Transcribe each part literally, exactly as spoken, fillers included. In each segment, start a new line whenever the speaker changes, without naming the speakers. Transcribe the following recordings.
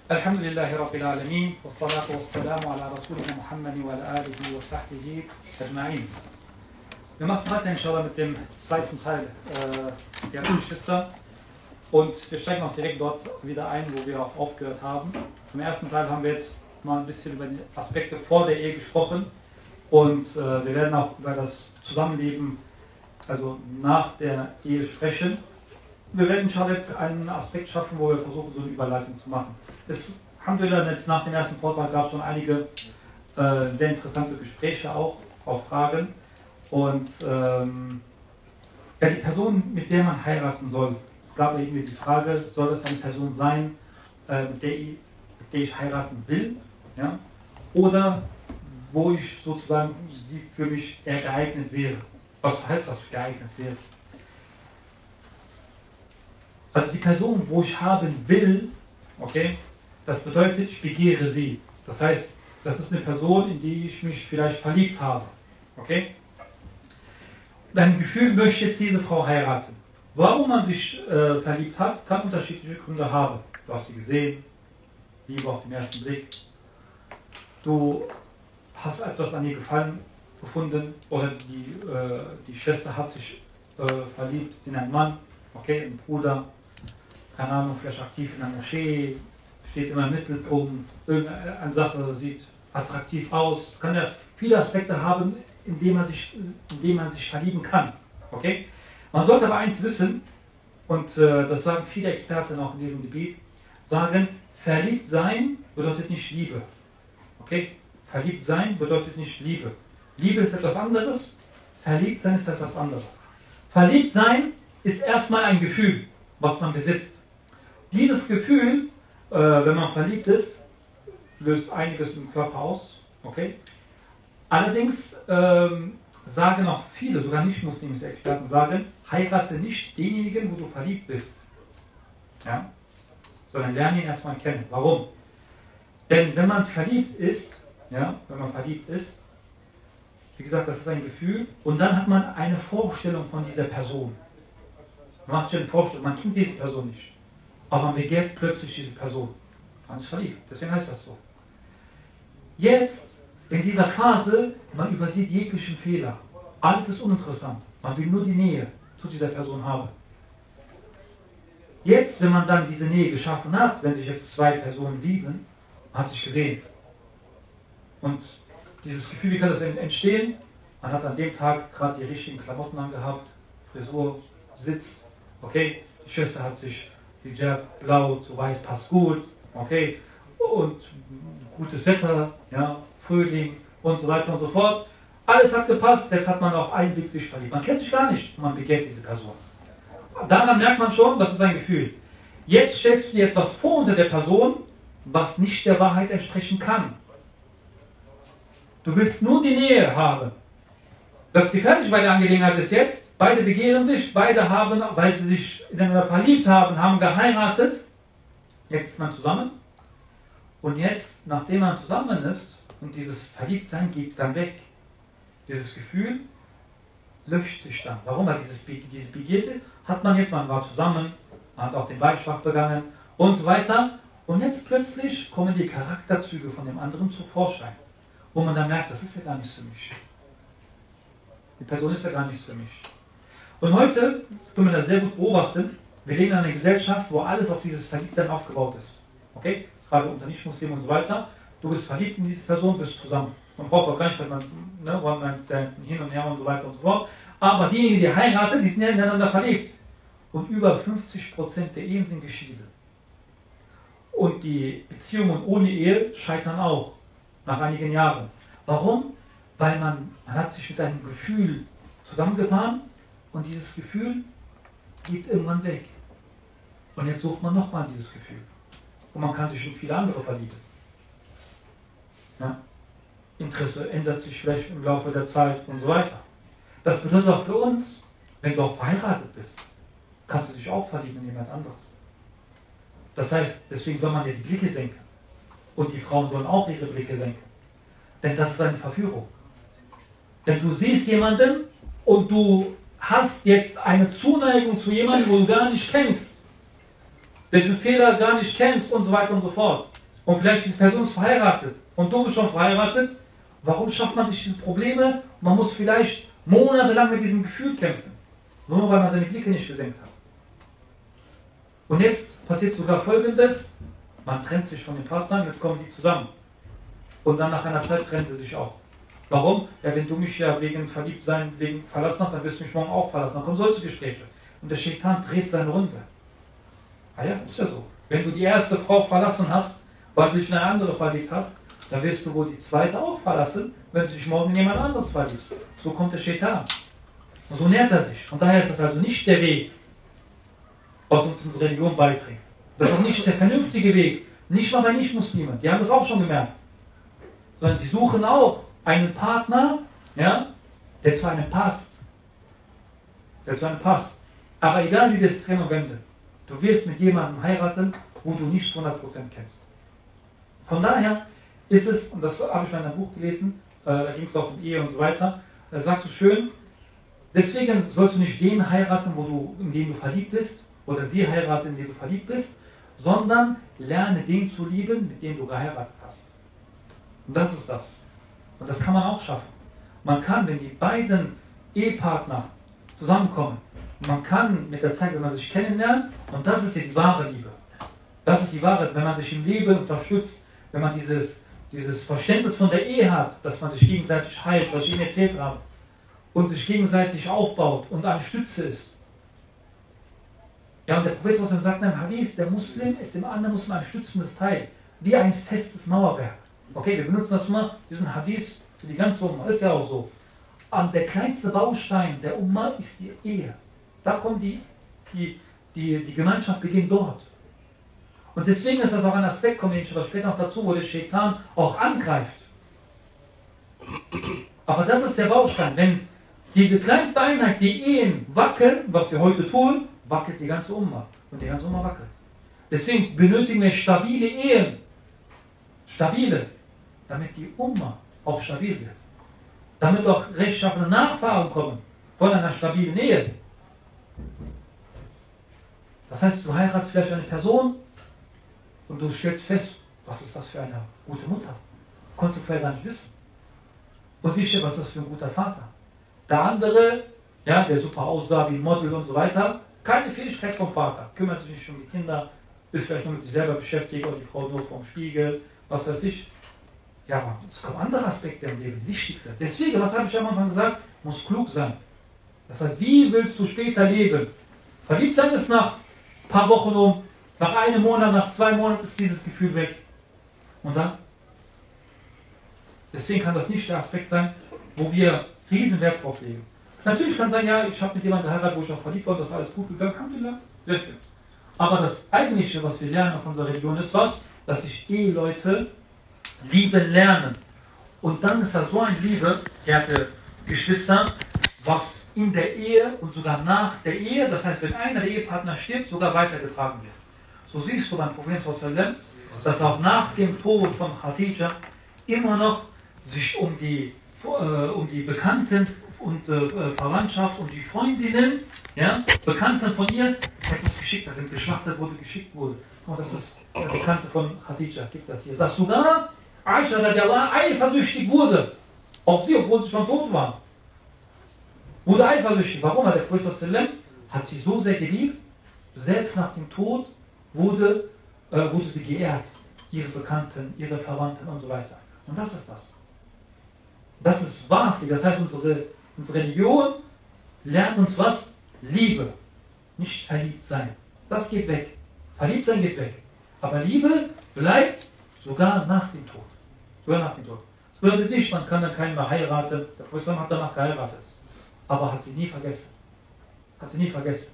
Alhamdulillahi Rabbil Alamin, wassalatu wassalamu ala Rasulina Muhammadin wa ala alihi wa sahbihi ajma'in. Wir machen weiter inshallah mit dem zweiten Teil äh, der Geschwister und wir steigen auch direkt dort wieder ein, wo wir auch aufgehört haben. Im ersten Teil haben wir jetzt mal ein bisschen über die Aspekte vor der Ehe gesprochen und äh, wir werden auch über das Zusammenleben, also nach der Ehe sprechen. Wir werden inshallah jetzt einen Aspekt schaffen, wo wir versuchen, so eine Überleitung zu machen. Es haben wir dann jetzt nach dem ersten Vortrag gab es schon einige äh, sehr interessante Gespräche auch, auf Fragen. Und ähm, ja, die Person, mit der man heiraten soll, es gab ja irgendwie die Frage, soll das eine Person sein, äh, mit, der ich, mit der ich heiraten will, ja? Oder wo ich sozusagen, die für mich eher geeignet wäre. Was heißt das, geeignet wäre? Also die Person, wo ich haben will, okay, das bedeutet, ich begehre sie. Das heißt, das ist eine Person, in die ich mich vielleicht verliebt habe. Okay? Dein Gefühl möchte jetzt diese Frau heiraten. Warum man sich äh, verliebt hat, kann unterschiedliche Gründe haben. Du hast sie gesehen, Liebe auf den ersten Blick. Du hast etwas an ihr gefallen gefunden oder die, äh, die Schwester hat sich äh, verliebt in einen Mann, okay, einen Bruder, keine Ahnung, vielleicht aktiv in einer Moschee, steht immer im Mittelpunkt, irgendeine Sache sieht attraktiv aus, kann ja viele Aspekte haben, in denen man sich, in denen man sich verlieben kann. Okay? Man sollte aber eins wissen, und äh, das sagen viele Experten auch in diesem Gebiet, sagen, verliebt sein bedeutet nicht Liebe. Okay? Verliebt sein bedeutet nicht Liebe. Liebe ist etwas anderes, verliebt sein ist etwas anderes. Verliebt sein ist erstmal ein Gefühl, was man besitzt. Dieses Gefühl, äh, wenn man verliebt ist, löst einiges im Körper aus. Okay? Allerdings ähm, sagen auch viele, sogar nicht-muslimische Experten sagen, heirate nicht denjenigen, wo du verliebt bist. Ja? Sondern lerne ihn erstmal kennen. Warum? Denn wenn man verliebt ist, ja, wenn man verliebt ist, wie gesagt, das ist ein Gefühl, und dann hat man eine Vorstellung von dieser Person. Man macht sich eine Vorstellung, man kennt diese Person nicht. Aber man begehrt plötzlich diese Person. Man ist verliebt, deswegen heißt das so. Jetzt, in dieser Phase, man übersieht jeglichen Fehler. Alles ist uninteressant. Man will nur die Nähe zu dieser Person haben. Jetzt, wenn man dann diese Nähe geschaffen hat, wenn sich jetzt zwei Personen lieben, man hat sich gesehen. Und dieses Gefühl, wie kann das entstehen? Man hat an dem Tag gerade die richtigen Klamotten angehabt, Frisur sitzt, okay, die Schwester hat sich Hijab blau zu weiß, passt gut, okay, und gutes Wetter, ja, Frühling und so weiter und so fort. Alles hat gepasst, jetzt hat man auf einen Blick sich verliebt. Man kennt sich gar nicht, man begehrt diese Person. Daran merkt man schon, das ist ein Gefühl. Jetzt stellst du dir etwas vor unter der Person, was nicht der Wahrheit entsprechen kann. Du willst nur die Nähe haben. Das Gefährliche bei der Angelegenheit ist jetzt, beide begehren sich, beide haben, weil sie sich ineinander verliebt haben, haben geheiratet. Jetzt ist man zusammen. Und jetzt, nachdem man zusammen ist, und dieses Verliebtsein geht dann weg, dieses Gefühl löscht sich dann. Warum? Weil dieses, diese Begierde hat man jetzt, man war zusammen, man hat auch den Weibschlag begangen und so weiter. Und jetzt plötzlich kommen die Charakterzüge von dem anderen zu Vorschein. Wo man dann merkt, das ist ja gar nichts für mich. Die Person ist ja gar nichts für mich. Und heute, das können wir das sehr gut beobachten, wir leben in einer Gesellschaft, wo alles auf dieses Verliebtsein aufgebaut ist. Okay? Gerade unter Nicht-Muslimen und so weiter. Du bist verliebt in diese Person, bist zusammen. Man braucht auch gar nicht, weil man ne, man hin und her und so weiter und so fort. Aber diejenigen, die heiraten, die sind ja ineinander verliebt. Und über fünfzig Prozent der Ehen sind geschieden. Und die Beziehungen ohne Ehe scheitern auch. Nach einigen Jahren. Warum? Weil man, man hat sich mit einem Gefühl zusammengetan und dieses Gefühl geht irgendwann weg. Und jetzt sucht man nochmal dieses Gefühl. Und man kann sich in viele andere verlieben. Ja? Interesse ändert sich vielleicht im Laufe der Zeit und so weiter. Das bedeutet auch für uns, wenn du auch verheiratet bist, kannst du dich auch verlieben in jemand anderes. Das heißt, deswegen soll man ja die Blicke senken. Und die Frauen sollen auch ihre Blicke senken. Denn das ist eine Verführung. Denn du siehst jemanden und du hast jetzt eine Zuneigung zu jemandem, wo du gar nicht kennst. Dessen Fehler gar nicht kennst und so weiter und so fort. Und vielleicht die Person ist verheiratet und du bist schon verheiratet. Warum schafft man sich diese Probleme? Man muss vielleicht monatelang mit diesem Gefühl kämpfen. Nur weil man seine Blicke nicht gesenkt hat. Und jetzt passiert sogar Folgendes. Man trennt sich von den Partnern, jetzt kommen die zusammen. Und dann nach einer Zeit trennt sie sich auch. Warum? Ja, wenn du mich ja wegen Verliebtsein, wegen verlassen hast, dann wirst du mich morgen auch verlassen. Dann kommen solche Gespräche. Und der Shaitan dreht seine Runde. Ah ja, ist ja so. Wenn du die erste Frau verlassen hast, weil du dich in eine andere verliebt hast, dann wirst du wohl die zweite auch verlassen, wenn du dich morgen in jemand anderes verliebst. So kommt der Shaitan. Und so nährt er sich. Von daher ist das also nicht der Weg, was uns unsere Religion beibringt. Das ist auch nicht der vernünftige Weg. Nicht mal bei Nicht-Muslimen. Die haben das auch schon gemerkt. Sondern die suchen auch einen Partner, ja, der zu einem passt. Der zu einem passt. Aber egal wie wir es drehen und wenden, du wirst mit jemandem heiraten, wo du nicht hundert Prozent kennst. Von daher ist es, und das habe ich in einem Buch gelesen, äh, da ging es auch um Ehe und so weiter, da sagt es schön, deswegen sollst du nicht den heiraten, wo du, in den du verliebt bist, oder sie heiraten, in den du verliebt bist, sondern lerne den zu lieben, mit dem du geheiratet hast. Und das ist das. Und das kann man auch schaffen. Man kann, wenn die beiden Ehepartner zusammenkommen, man kann mit der Zeit, wenn man sich kennenlernt, und das ist ja die wahre Liebe. Das ist die Wahrheit, wenn man sich im Leben unterstützt, wenn man dieses, dieses Verständnis von der Ehe hat, dass man sich gegenseitig heilt, was ich Ihnen erzählt habe, und sich gegenseitig aufbaut und eine Stütze ist. Ja, und der Professor sagt in einem Hadith, der Muslim ist dem anderen Muslim ein stützendes Teil, wie ein festes Mauerwerk. Okay, wir benutzen das immer, diesen Hadith für die ganze Umma, ist ja auch so. Und der kleinste Baustein der Umma ist die Ehe. Da kommt die, die, die, die Gemeinschaft beginnt dort. Und deswegen ist das auch ein Aspekt, kommen wir später noch dazu, wo der Shaitan auch angreift. Aber das ist der Baustein. Wenn diese kleinste Einheit, die Ehen wackeln, was wir heute tun, wackelt die ganze Umma. Und die ganze Umma wackelt. Deswegen benötigen wir stabile Ehen. Stabile. Damit die Umma auch stabil wird. Damit auch rechtschaffene Nachfahren kommen von einer stabilen Ehe. Das heißt, du heiratest vielleicht eine Person und du stellst fest, was ist das für eine gute Mutter? Konntest du vorher gar nicht wissen. Und siehst, was ist das für ein guter Vater? Der andere, ja, der super aussah wie ein Model und so weiter, keine Fähigkeit vom Vater, kümmert sich nicht um die Kinder, ist vielleicht nur mit sich selber beschäftigt oder die Frau nur vorm Spiegel, was weiß ich. Ja, aber es kommen andere Aspekte im Leben, wichtig sind. Deswegen, was habe ich am Anfang gesagt, muss klug sein. Das heißt, wie willst du später leben? Verliebt sein ist nach ein paar Wochen um, nach einem Monat, nach zwei Monaten ist dieses Gefühl weg. Und dann? Deswegen kann das nicht der Aspekt sein, wo wir riesen Wert drauf legen. Natürlich kann sein, ja, ich habe mit jemandem geheiratet, wo ich auch verliebt war, das ist alles gut gegangen, Alhamdulillah, sehr schön. Aber das Eigentliche, was wir lernen auf unserer Religion, ist was? Dass sich Eheleute lieben lernen. Und dann ist das so eine Liebe, geehrte Geschwister, was in der Ehe und sogar nach der Ehe, das heißt, wenn einer der Ehepartner stirbt, sogar weitergetragen wird. So siehst du beim Prophet, dass auch nach dem Tod von Khadija immer noch sich um die, äh, um die Bekannten und äh, Verwandtschaft und die Freundinnen, ja, Bekannten von ihr, etwas geschickt hat, wenn geschlachtet wurde, geschickt wurde. Und das ist der Bekannte von Khadija, gibt das hier. Dass sogar Aisha radiallahu eifersüchtig wurde auf sie, obwohl sie schon tot war. Wurde eifersüchtig. Warum? Hat der Prophet hat sie so sehr geliebt, selbst nach dem Tod wurde, äh, wurde sie geehrt. Ihre Bekannten, ihre Verwandten und so weiter. Und das ist das. Das ist wahrhaftig. Das heißt, unsere, unsere Religion lernt uns was? Liebe. Nicht verliebt sein. Das geht weg. Verliebt sein geht weg. Aber Liebe bleibt sogar nach dem Tod. Sogar nach dem Tod. Das bedeutet nicht, man kann dann keinen mehr heiraten. Der Prophet hat danach geheiratet. Aber hat sie nie vergessen. Hat sie nie vergessen.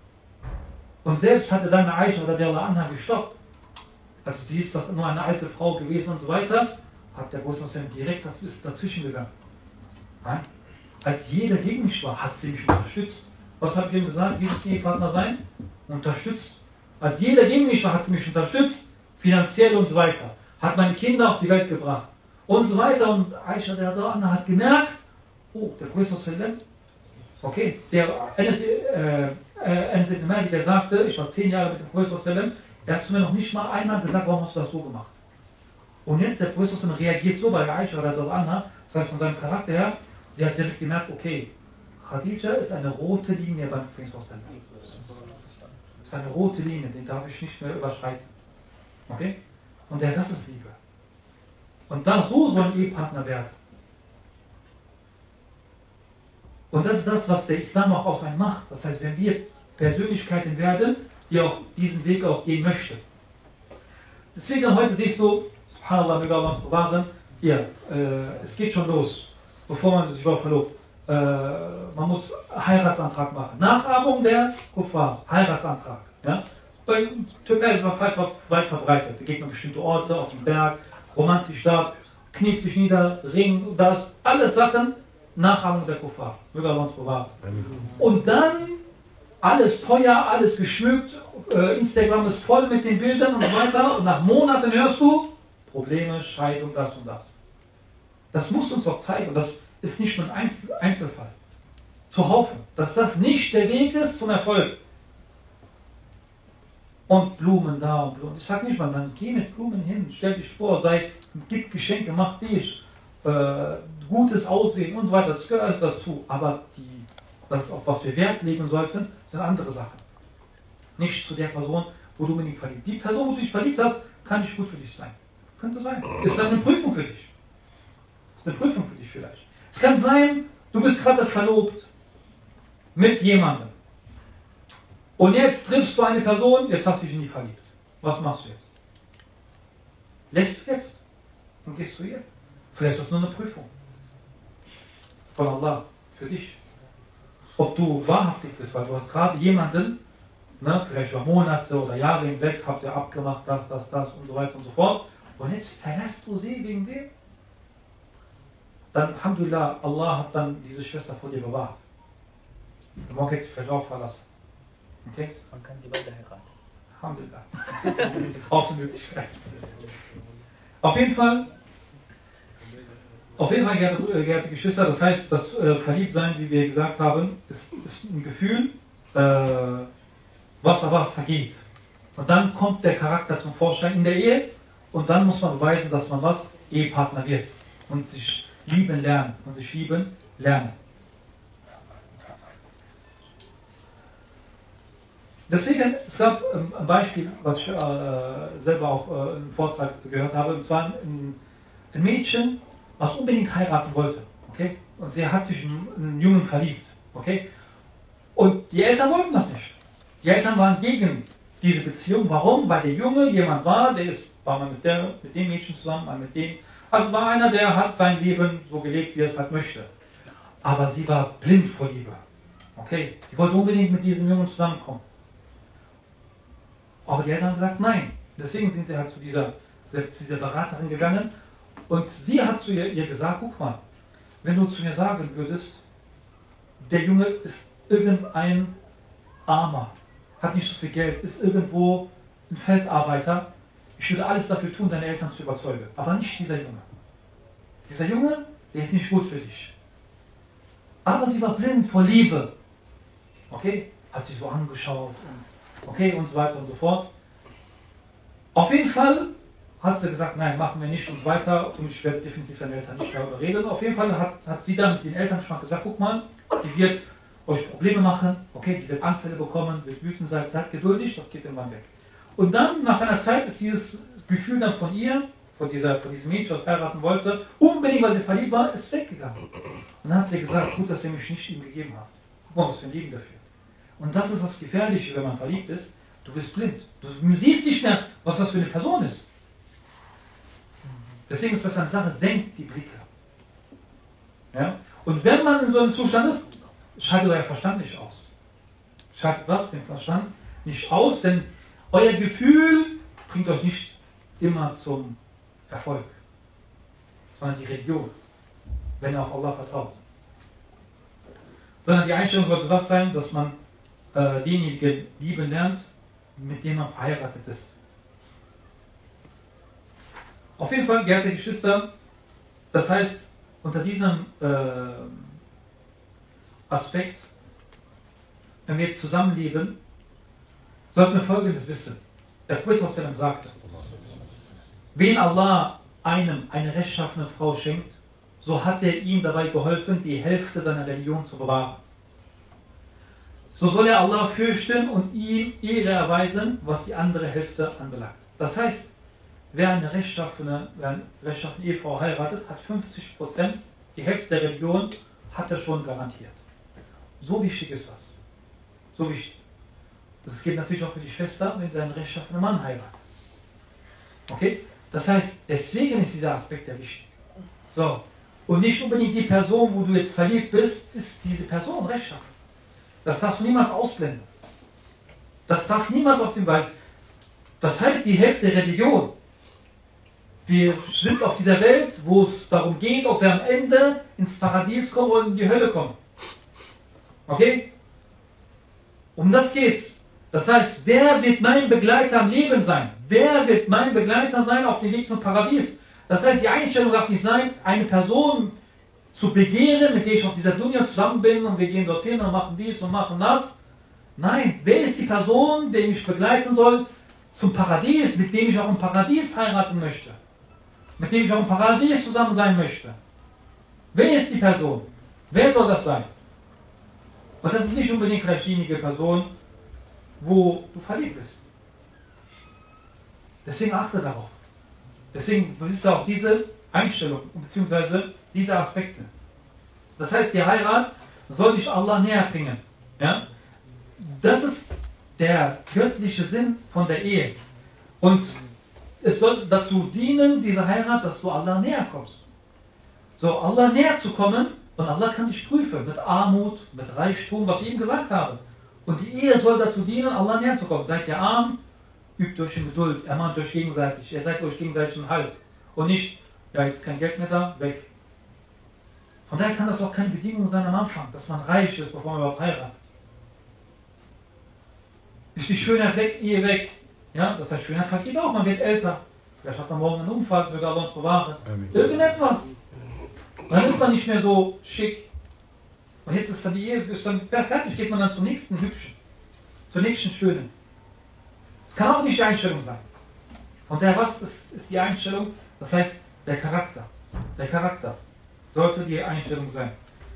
Und selbst hatte dann Aisha oder der Anha gestoppt. Also sie ist doch nur eine alte Frau gewesen und so weiter. Hat der Prophet direkt dazwischen gegangen. Nein. Als jeder gegen mich war, hat sie mich unterstützt. Was habe ich ihm gesagt? Wie muss die Ehepartner sein? Unterstützt. Als jeder gegen mich war, hat sie mich unterstützt. Finanziell und so weiter. Hat meine Kinder auf die Welt gebracht. Und so weiter. Und Aisha der Anha hat gemerkt, oh, der Prophet, okay, der Anas äh, ibn Malik, der sagte, ich war zehn Jahre mit dem Prophet, er hat zu mir noch nicht mal einmal gesagt, warum hast du das so gemacht? Und jetzt der Prophet reagiert so bei Aisha oder dort an, das heißt von seinem Charakter her, sie hat direkt gemerkt, okay, Khadija ist eine rote Linie beim Prophet. Das ist eine rote Linie, den darf ich nicht mehr überschreiten. Okay? Und der, das ist Liebe. Und da so soll ein Ehepartner werden. Und das ist das, was der Islam auch aus einem macht. Das heißt, wenn wir Persönlichkeiten werden, die auch diesen Weg auch gehen möchten. Deswegen heute siehst du, subhanallah, möge Allah uns bewahren, hier, äh, es geht schon los, bevor man sich überhaupt verlobt. Äh, man muss Heiratsantrag machen. Nachahmung der Kuffar, Heiratsantrag. Ja? Bei Türkei ist es weit verbreitet. Da geht man bestimmte Orte, auf dem Berg, romantisch da, kniet sich nieder, Ring, das, alles Sachen, Nachahmung der Kuffar. Möge Allah uns bewahren. Und dann alles teuer, alles geschmückt, äh, Instagram ist voll mit den Bildern und so weiter. Und nach Monaten hörst du Probleme, Scheidung, das und das. Das muss uns doch zeigen. Und das ist nicht nur ein Einzel Einzelfall. Zuhaufen, dass das nicht der Weg ist zum Erfolg. Und Blumen da und Blumen. Ich sage nicht mal, dann geh mit Blumen hin, stell dich vor, sei, gib Geschenke, mach dich, äh, gutes Aussehen und so weiter. Das gehört alles dazu. Aber die, das, auf was wir Wert legen sollten, sind andere Sachen. Nicht zu der Person, wo du unbedingt verliebt. Die Person, wo du dich verliebt hast, kann nicht gut für dich sein. Könnte sein. Ist dann eine Prüfung für dich. Ist eine Prüfung für dich vielleicht. Es kann sein, du bist gerade verlobt mit jemandem. Und jetzt triffst du eine Person, jetzt hast du dich in die verliebt. Was machst du jetzt? Lässt du jetzt und gehst zu ihr? Vielleicht ist das nur eine Prüfung von Allah für dich. Ob du wahrhaftig bist, weil du hast gerade jemanden, ne, vielleicht über Monate oder Jahre hinweg, habt ihr abgemacht, das, das, das und so weiter und so fort. Und jetzt verlässt du sie wegen dem. Dann, Alhamdulillah, Allah hat dann diese Schwester vor dir bewahrt. Du magst jetzt vielleicht auch verlassen. Okay?
Man kann die beide heiraten.
Alhamdulillah. Auch eine Möglichkeit. Auf jeden Fall, auf jeden Fall, geehrte, geehrte Geschwister, das heißt, das äh, Verliebtsein, wie wir gesagt haben, ist, ist ein Gefühl, äh, was aber vergeht. Und dann kommt der Charakter zum Vorschein in der Ehe und dann muss man beweisen, dass man was? Ehepartner wird und sich lieben lernen und sich lieben lernen. Deswegen, es gab ähm, ein Beispiel, was ich äh, selber auch äh, im Vortrag gehört habe, und zwar ein, ein Mädchen, was unbedingt heiraten wollte, okay? Und sie hat sich in einen Jungen verliebt, okay? Und die Eltern wollten das nicht. Die Eltern waren gegen diese Beziehung. Warum? Weil der Junge jemand war, der ist, war mal mit, der, mit dem Mädchen zusammen, mal mit dem. Also war einer, der hat sein Leben so gelebt, wie er es halt möchte. Aber sie war blind vor Liebe. Okay? Die wollte unbedingt mit diesem Jungen zusammenkommen. Aber die Eltern haben gesagt, nein. Deswegen sind sie halt zu dieser, zu dieser Beraterin gegangen. Und sie hat zu ihr, ihr gesagt, guck mal, wenn du zu mir sagen würdest, der Junge ist irgendein Armer, hat nicht so viel Geld, ist irgendwo ein Feldarbeiter, ich würde alles dafür tun, deine Eltern zu überzeugen. Aber nicht dieser Junge. Dieser Junge, der ist nicht gut für dich. Aber sie war blind vor Liebe. Okay? Hat sich so angeschaut und okay und so weiter und so fort. Auf jeden Fall hat sie gesagt, nein, machen wir nicht und so weiter und ich werde definitiv deine Eltern nicht darüber reden. Auf jeden Fall hat, hat sie dann mit den Eltern schon gesagt, guck mal, die wird euch Probleme machen, okay, die wird Anfälle bekommen, wird wütend sein, seid geduldig, das geht irgendwann weg. Und dann, nach einer Zeit, ist dieses Gefühl dann von ihr, von, dieser, von diesem Mädchen, das heiraten wollte, unbedingt, weil sie verliebt war, ist weggegangen. Und dann hat sie gesagt, gut, dass ihr mich nicht ihm gegeben habt. Guck mal, was für ein Leben dafür. Und das ist das Gefährliche, wenn man verliebt ist. Du wirst blind. Du siehst nicht mehr, was das für eine Person ist. Deswegen ist das eine Sache, senkt die Blicke. Ja? Und wenn man in so einem Zustand ist, schaltet euer Verstand nicht aus. Schaltet was? Den Verstand nicht aus, denn euer Gefühl bringt euch nicht immer zum Erfolg, sondern die Religion, wenn ihr auf Allah vertraut. Sondern die Einstellung sollte das sein, dass man äh, denjenigen lieben lernt, mit dem man verheiratet ist. Auf jeden Fall, geehrte Geschwister, das heißt, unter diesem äh, Aspekt, wenn wir jetzt zusammenleben, sollten wir Folgendes wissen. Der Prophet sagt, wen Allah einem eine rechtschaffene Frau schenkt, so hat er ihm dabei geholfen, die Hälfte seiner Religion zu bewahren. So soll er Allah fürchten und ihm Ehre erweisen, was die andere Hälfte anbelangt. Das heißt, wer eine rechtschaffene, wer eine rechtschaffene Ehefrau heiratet, hat fünfzig Prozent, die Hälfte der Religion hat er schon garantiert. So wichtig ist das. So wichtig. Das gilt natürlich auch für die Schwester, wenn sie einen rechtschaffenen Mann heiratet. Okay? Das heißt, deswegen ist dieser Aspekt ja wichtig. So. Und nicht unbedingt die Person, wo du jetzt verliebt bist, ist diese Person rechtschaffen. Das darfst du niemals ausblenden. Das darf niemals auf dem Wald. Das heißt, die Hälfte der Religion. Wir sind auf dieser Welt, wo es darum geht, ob wir am Ende ins Paradies kommen oder in die Hölle kommen. Okay? Um das geht's. Das heißt, wer wird mein Begleiter am Leben sein? Wer wird mein Begleiter sein auf dem Weg zum Paradies? Das heißt, die Einstellung darf nicht sein, eine Person zu begehren, mit der ich auf dieser Dunya zusammen bin und wir gehen dorthin und machen dies und machen das. Nein, wer ist die Person, die mich begleiten soll zum Paradies, mit dem ich auch im Paradies heiraten möchte? Mit dem ich auch im Paradies zusammen sein möchte? Wer ist die Person? Wer soll das sein? Und das ist nicht unbedingt vielleicht diejenige Person, wo du verliebt bist. Deswegen achte darauf. Deswegen ist auch diese Einstellung bzw. diese Aspekte. Das heißt, die Heirat soll dich Allah näher bringen. Ja? Das ist der göttliche Sinn von der Ehe. Und es soll dazu dienen, diese Heirat, dass du Allah näher kommst. So, Allah näher zu kommen, und Allah kann dich prüfen mit Armut, mit Reichtum, was ich eben gesagt habe. Und die Ehe soll dazu dienen, Allah näher zu kommen. Seid ihr arm, übt euch in Geduld, ermahnt euch gegenseitig, ihr seid euch gegenseitig einen Halt. Und nicht, ja, jetzt kein Geld mehr da, weg. Von daher kann das auch keine Bedingung sein am Anfang, dass man reich ist, bevor man überhaupt heiratet. Ist die Schönheit weg, Ehe weg. Ja, das heißt, Schönheit vergeht auch, man wird älter. Vielleicht hat man morgen einen Unfall, wird Allah uns bewahren. Irgendetwas. Dann ist man nicht mehr so schick. Und jetzt ist dann die Ehe, ist dann fertig, geht man dann zum nächsten Hübschen. Zur nächsten Schönen. Es kann auch nicht die Einstellung sein. Von daher, was ist, ist die Einstellung? Das heißt, der Charakter. Der Charakter sollte die Einstellung sein.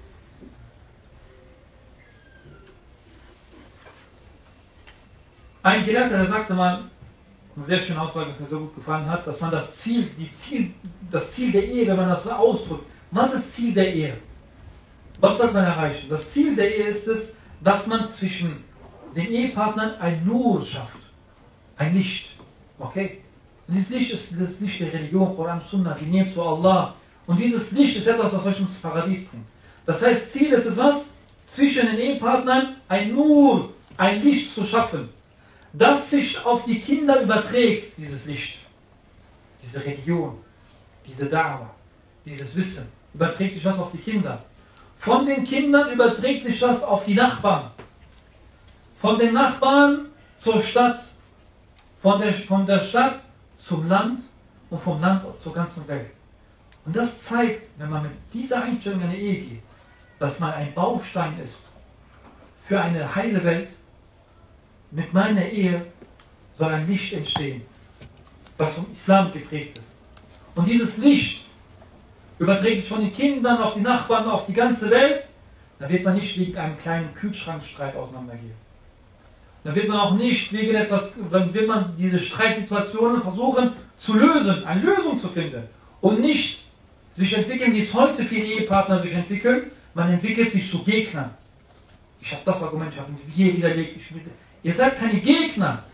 Ein Gelehrter, der sagte mal, eine sehr schöne Aussage, die mir so gut gefallen hat, dass man das Ziel, die Ziel, das Ziel der Ehe, wenn man das so ausdrückt, was ist Ziel der Ehe? Was soll man erreichen? Das Ziel der Ehe ist es, dass man zwischen den Ehepartnern ein Nur schafft. Ein Licht. Okay? Und dieses Licht ist das Licht der Religion, Koran, Sunna, die Nähe zu Allah. Und dieses Licht ist etwas, was euch ins Paradies bringt. Das heißt, Ziel ist es was? Zwischen den Ehepartnern ein Nur, ein Licht zu schaffen, das sich auf die Kinder überträgt, dieses Licht. Diese Religion, diese Da'wah, dieses Wissen, überträgt sich das auf die Kinder. Von den Kindern überträgt sich das auf die Nachbarn. Von den Nachbarn zur Stadt. Von der, von der Stadt zum Land und vom Land zur ganzen Welt. Und das zeigt, wenn man mit dieser Einstellung in eine Ehe geht, dass man ein Baustein ist für eine heile Welt. Mit meiner Ehe soll ein Licht entstehen, was vom Islam geprägt ist. Und dieses Licht überträgt sich von den Kindern auf die Nachbarn, auf die ganze Welt. Da wird man nicht wegen einem kleinen Kühlschrankstreit auseinandergehen. Da wird man auch nicht wegen etwas, dann wird man diese Streitsituationen versuchen zu lösen, eine Lösung zu finden. Und nicht sich entwickeln, wie es heute viele Ehepartner sich entwickeln. Man entwickelt sich zu Gegnern. Ich habe das Argument, ich habe hier widerlegt. Ich, ihr seid keine Gegner,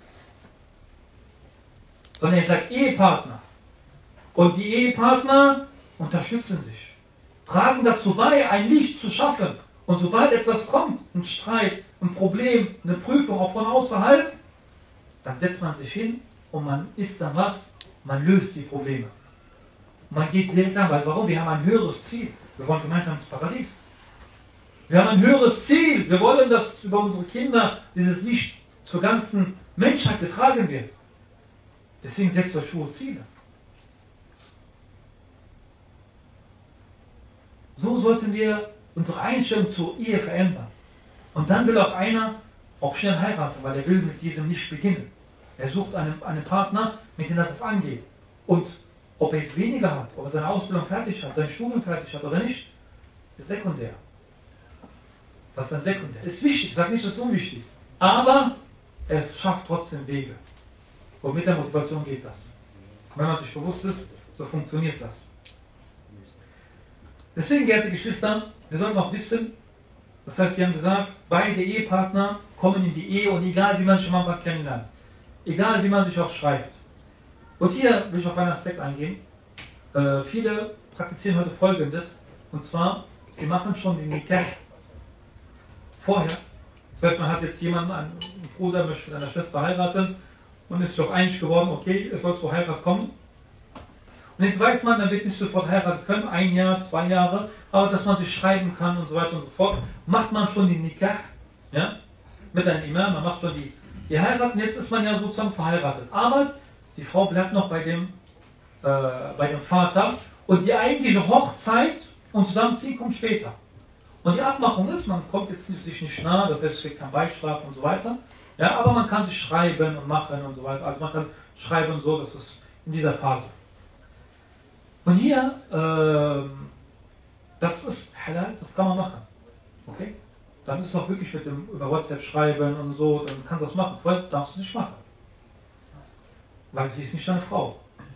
sondern ihr seid Ehepartner. Und die Ehepartner unterstützen sich, tragen dazu bei, ein Licht zu schaffen. Und sobald etwas kommt, ein Streit, ein Problem, eine Prüfung auch von außerhalb, dann setzt man sich hin und man ist dann was? Man löst die Probleme. Man geht direkt an, weil warum? Wir haben ein höheres Ziel. Wir wollen gemeinsam ins Paradies. Wir haben ein höheres Ziel. Wir wollen, dass über unsere Kinder dieses Licht zur ganzen Menschheit getragen wird. Deswegen setzt euch hohe Ziele. So sollten wir unsere Einstellung zur Ehe verändern. Und dann will auch einer auch schnell heiraten, weil er will mit diesem nicht beginnen. Er sucht einen, einen Partner, mit dem das angeht. Und Ob er jetzt weniger hat, ob er seine Ausbildung fertig hat, sein Studium fertig hat oder nicht, ist sekundär. Das ist dann sekundär. Ist wichtig, ich sage nicht, das ist unwichtig. Aber er schafft trotzdem Wege. Und mit der Motivation geht das. Wenn man sich bewusst ist, so funktioniert das. Deswegen, geehrte Geschwister, wir sollten auch wissen, das heißt, wir haben gesagt, beide Ehepartner kommen in die Ehe und egal wie man sich am Anfang kennenlernt, egal wie man sich auch schreibt. Und hier will ich auf einen Aspekt eingehen. Äh, viele praktizieren heute Folgendes, und zwar, sie machen schon den Nikah vorher. Das heißt, man hat jetzt jemanden, einen Bruder möchte mit seiner Schwester heiraten und ist sich auch einig geworden, okay, es soll zur Heirat kommen. Und jetzt weiß man, man wird nicht sofort heiraten können, ein Jahr, zwei Jahre, aber dass man sich schreiben kann und so weiter und so fort, macht man schon den Nikah, ja, mit einem Imam, man macht schon die, die Heirat und jetzt ist man ja sozusagen verheiratet. Aber die Frau bleibt noch bei dem, äh, bei dem Vater und die eigentliche Hochzeit und Zusammenziehen kommt später. Und die Abmachung ist, man kommt jetzt sich nicht nah, das heißt, es kriegt kein Beischlaf und so weiter, ja, aber man kann sich schreiben und machen und so weiter, also man kann schreiben und so, das ist in dieser Phase. Und hier, äh, das ist halal, das kann man machen. Okay? Dann ist es auch wirklich mit dem über WhatsApp schreiben und so, dann kannst du das machen. Vorher darfst du es nicht machen. Weil sie ist nicht deine Frau.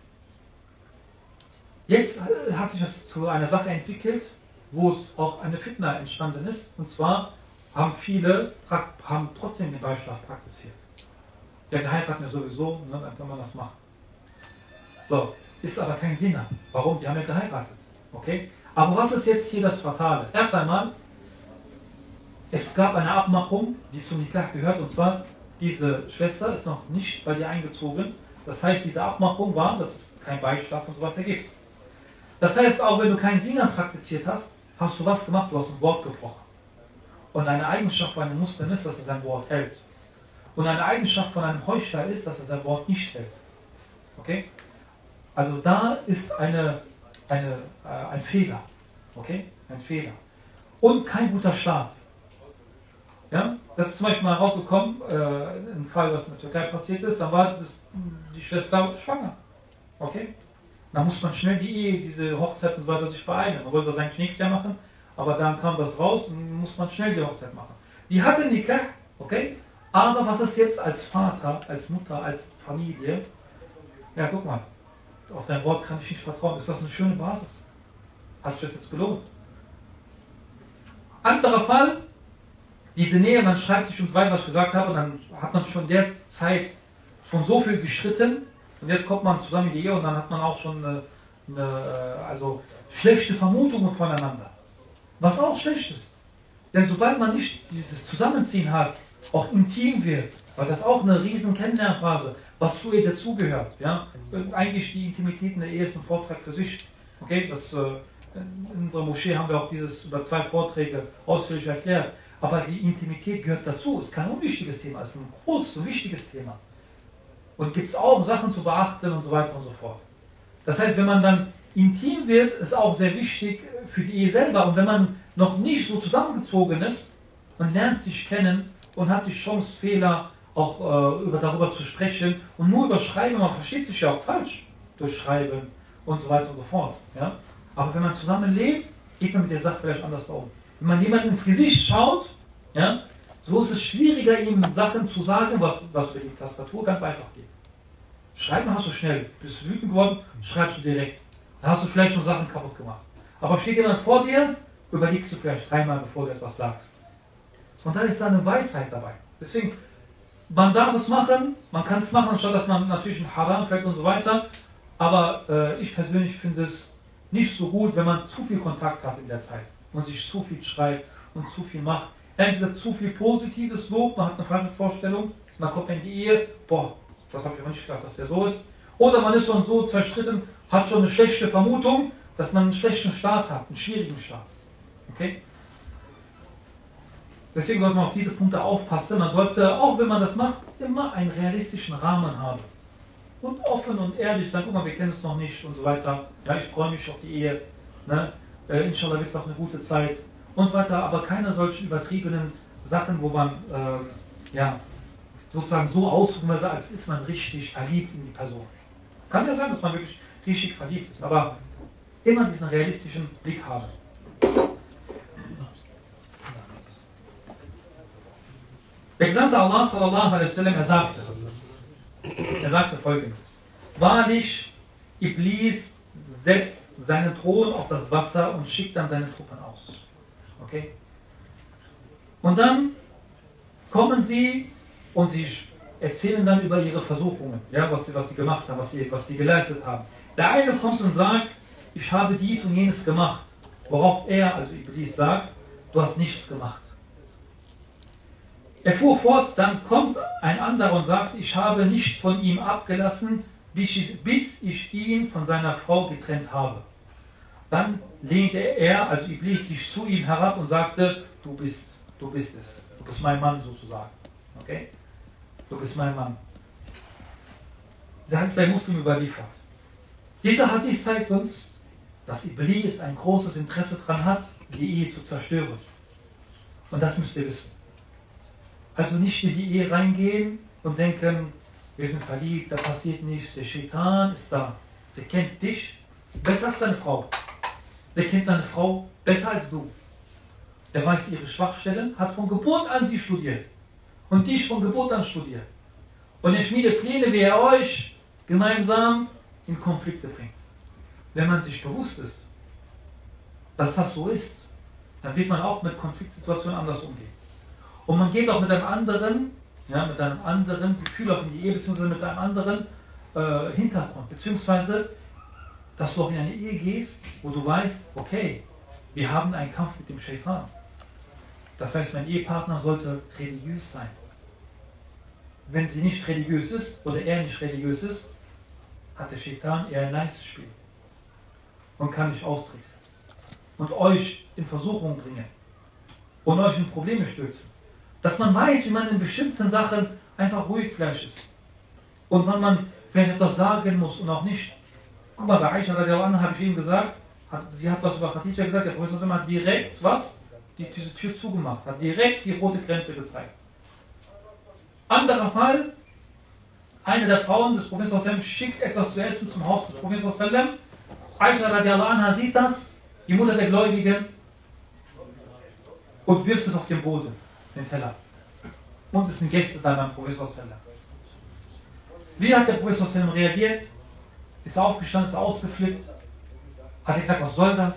Jetzt hat sich das zu einer Sache entwickelt, wo es auch eine Fitna entstanden ist. Und zwar haben viele haben trotzdem den Beischlaf praktiziert. Ja, wir heiraten ja sowieso, ne, dann kann man das machen. So. Ist aber kein Sina. Warum? Die haben ja geheiratet. Okay? Aber was ist jetzt hier das Fatale? Erst einmal, es gab eine Abmachung, die zum Nikah gehört, und zwar, diese Schwester ist noch nicht bei dir eingezogen. Das heißt, diese Abmachung war, dass es kein Beischlaf und so weiter gibt. Das heißt, auch wenn du keinen Sina praktiziert hast, hast du was gemacht, du hast ein Wort gebrochen. Und eine Eigenschaft von einem Muslim ist, dass er sein Wort hält. Und eine Eigenschaft von einem Heuchler ist, dass er sein Wort nicht hält. Okay? Also da ist eine, eine, äh, ein Fehler, okay, ein Fehler und kein guter Start. Ja? Das ist zum Beispiel mal rausgekommen, äh, ein Fall, was in der Türkei passiert ist, da war das, die Schwester schwanger, okay. Da muss man schnell die Ehe, diese Hochzeit und so weiter sich beeilen. Man wollte das eigentlich nächstes Jahr machen, aber dann kam das raus und muss man schnell die Hochzeit machen. Die hatte Nikah, okay, aber was ist jetzt als Vater, als Mutter, als Familie? Ja, guck mal. Auf sein Wort kann ich nicht vertrauen. Ist das eine schöne Basis? Hat sich das jetzt gelohnt? Anderer Fall, diese Nähe, man schreibt sich und so weiter, was ich gesagt habe, und dann hat man schon der Zeit schon so viel gestritten und jetzt kommt man zusammen in die Ehe und dann hat man auch schon eine, eine, also schlechte Vermutungen voneinander. Was auch schlecht ist. Denn sobald man nicht dieses Zusammenziehen hat, auch intim wird, weil das auch eine riesen Kennenlernphase, was zu ihr dazugehört. Ja? Eigentlich die Intimität in der Ehe ist ein Vortrag für sich. Okay? Das, äh, in unserer Moschee haben wir auch dieses über zwei Vorträge ausführlich erklärt. Aber die Intimität gehört dazu, ist kein unwichtiges Thema, ist ein großes und wichtiges Thema. Und gibt es auch Sachen zu beachten und so weiter und so fort. Das heißt, wenn man dann intim wird, ist auch sehr wichtig für die Ehe selber. Und wenn man noch nicht so zusammengezogen ist und lernt sich kennen und hat die Chance, Fehler auch äh, über, darüber zu sprechen und nur über Schreiben, man versteht sich ja auch falsch durch Schreiben und so weiter und so fort. Ja? Aber wenn man zusammen lebt, geht man mit der Sache vielleicht anders um. Wenn man jemandem ins Gesicht schaut, ja, so ist es schwieriger, ihm Sachen zu sagen, was, was über die Tastatur ganz einfach geht. Schreiben hast du schnell, bist du wütend geworden, schreibst du direkt. Da hast du vielleicht noch Sachen kaputt gemacht. Aber steht jemand vor dir, überlegst du vielleicht dreimal, bevor du etwas sagst. Und da ist da eine Weisheit dabei. Deswegen, man darf es machen, man kann es machen, anstatt dass man natürlich in Haram fällt und so weiter. Aber äh, ich persönlich finde es nicht so gut, wenn man zu viel Kontakt hat in der Zeit und sich zu viel schreibt und zu viel macht. Entweder zu viel positives Lob, man hat eine falsche Vorstellung, und dann kommt man in die Ehe, boah, das habe ich aber nicht gedacht, dass der so ist. Oder man ist schon so zerstritten, hat schon eine schlechte Vermutung, dass man einen schlechten Start hat, einen schwierigen Start. Okay? Deswegen sollte man auf diese Punkte aufpassen. Man sollte, auch wenn man das macht, immer einen realistischen Rahmen haben. Und offen und ehrlich sein, guck mal, wir kennen uns noch nicht und so weiter. Ja, ich freue mich auf die Ehe. Ne? Äh, inshallah wird es auch eine gute Zeit und so weiter. Aber keine solchen übertriebenen Sachen, wo man äh, ja, sozusagen so ausdrücken will, als ist man richtig verliebt in die Person. Kann ja sein, dass man wirklich richtig verliebt ist. Aber immer diesen realistischen Blick haben. Der Gesandte Allah sallallahu alaihi wasallam, er sagte, er sagte folgendes: Wahrlich, Iblis setzt seinen Thron auf das Wasser und schickt dann seine Truppen aus. Okay? Und dann kommen sie und sie erzählen dann über ihre Versuchungen, ja, was, sie, was sie gemacht haben, was sie, was sie geleistet haben. Der eine kommt und sagt, ich habe dies und jenes gemacht, worauf er, also Iblis, sagt, du hast nichts gemacht. Er fuhr fort, dann kommt ein anderer und sagt, ich habe nicht von ihm abgelassen, bis ich, bis ich ihn von seiner Frau getrennt habe. Dann lehnte er, also Iblis, sich zu ihm herab und sagte, du bist, du bist es, du bist mein Mann sozusagen. Okay? Du bist mein Mann. Sie hat es bei Muslim überliefert. Dieser Hadith zeigt uns, dass Iblis ein großes Interesse daran hat, die Ehe zu zerstören. Und das müsst ihr wissen. Also nicht in die Ehe reingehen und denken, wir sind verliebt, da passiert nichts, der Shaitan ist da. Der kennt dich besser als deine Frau. Der kennt deine Frau besser als du. Der weiß ihre Schwachstellen, hat von Geburt an sie studiert. Und dich von Geburt an studiert. Und er schmiedet Pläne, wie er euch gemeinsam in Konflikte bringt. Wenn man sich bewusst ist, dass das so ist, dann wird man auch mit Konfliktsituationen anders umgehen. Und man geht auch mit einem anderen, ja, mit einem anderen Gefühl auch in die Ehe, beziehungsweise mit einem anderen äh, Hintergrund. Beziehungsweise, dass du auch in eine Ehe gehst, wo du weißt, okay, wir haben einen Kampf mit dem Shaitan. Das heißt, mein Ehepartner sollte religiös sein. Wenn sie nicht religiös ist oder er nicht religiös ist, hat der Shaitan eher ein nice Spiel und kann dich austricksen und euch in Versuchung bringen und euch in Probleme stürzen. Dass man weiß, wie man in bestimmten Sachen einfach ruhig Fleisch ist und wann man vielleicht etwas sagen muss und auch nicht. Guck mal, bei Aisha radiallahu anha habe ich eben gesagt, hat, sie hat was über Khadija gesagt, der Prophet hat direkt was? Die, diese Tür zugemacht, hat direkt die rote Grenze gezeigt. Anderer Fall, eine der Frauen des Propheten schickt etwas zu essen zum Haus des Propheten. Aisha radiallahu anha sieht das, die Mutter der Gläubigen, und wirft es auf den Boden, den Teller. Und es sind Gäste da beim Propheten. Wie hat der Prophet reagiert? Ist er aufgestanden, ist er ausgeflippt? Hat er gesagt, was soll das?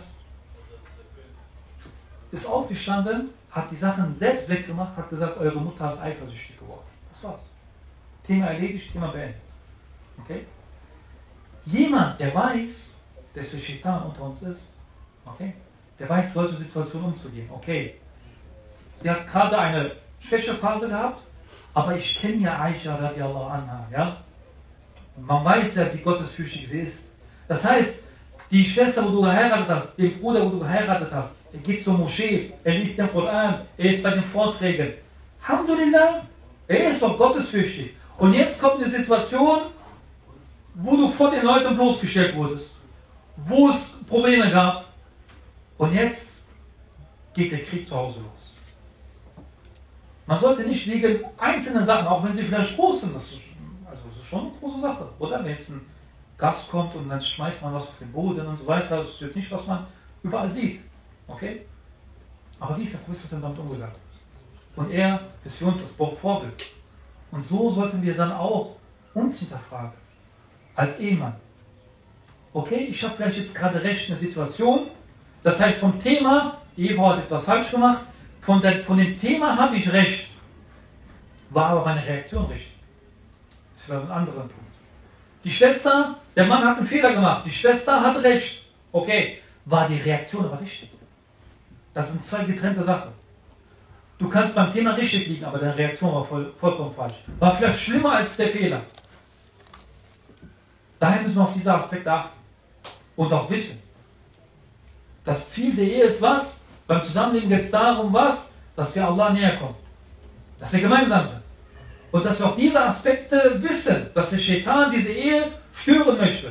Ist aufgestanden, hat die Sachen selbst weggemacht, hat gesagt, eure Mutter ist eifersüchtig geworden. Das war's. Thema erledigt, Thema beendet. Okay? Jemand, der weiß, dass der Shaitan unter uns ist, okay, der weiß, solche Situationen umzugehen. Okay, sie hat gerade eine Schwächephase gehabt, aber ich kenne ja Aisha radiallahu anha, ja? Man weiß ja, wie gottesfürchtig sie ist. Das heißt, die Schwester, wo du geheiratet hast, den Bruder, wo du geheiratet hast, er geht zur Moschee, er liest den Koran, er ist bei den Vorträgen. Alhamdulillah, er ist doch gottesfürchtig. Und jetzt kommt eine Situation, wo du vor den Leuten bloßgestellt wurdest, wo es Probleme gab. Und jetzt geht der Krieg zu Hause los. Man sollte nicht wegen einzelnen Sachen, auch wenn sie vielleicht groß sind, das ist, also das ist schon eine große Sache, oder? Wenn jetzt ein Gast kommt und dann schmeißt man was auf den Boden und so weiter, das ist jetzt nicht, was man überall sieht. Okay? Aber wie ist der Prophet damit umgegangen? Und er ist für uns das Vorbild. Und so sollten wir dann auch uns hinterfragen, als Ehemann. Okay, ich habe vielleicht jetzt gerade recht eine Situation, das heißt vom Thema, die Ehefrau hat jetzt was falsch gemacht, von, der, von dem Thema habe ich recht, war aber meine Reaktion richtig. Das ist vielleicht ein anderer Punkt. Die Schwester, der Mann hat einen Fehler gemacht, die Schwester hat recht. Okay, war die Reaktion aber richtig? Das sind zwei getrennte Sachen. Du kannst beim Thema richtig liegen, aber deine Reaktion war voll, vollkommen falsch. War vielleicht schlimmer als der Fehler. Daher müssen wir auf diese Aspekte achten. Und auch wissen. Das Ziel der Ehe ist was? Beim Zusammenleben geht es darum, was? Dass wir Allah näher kommen. Dass wir gemeinsam sind. Und dass wir auch diese Aspekte wissen, dass der Shaitan diese Ehe stören möchte.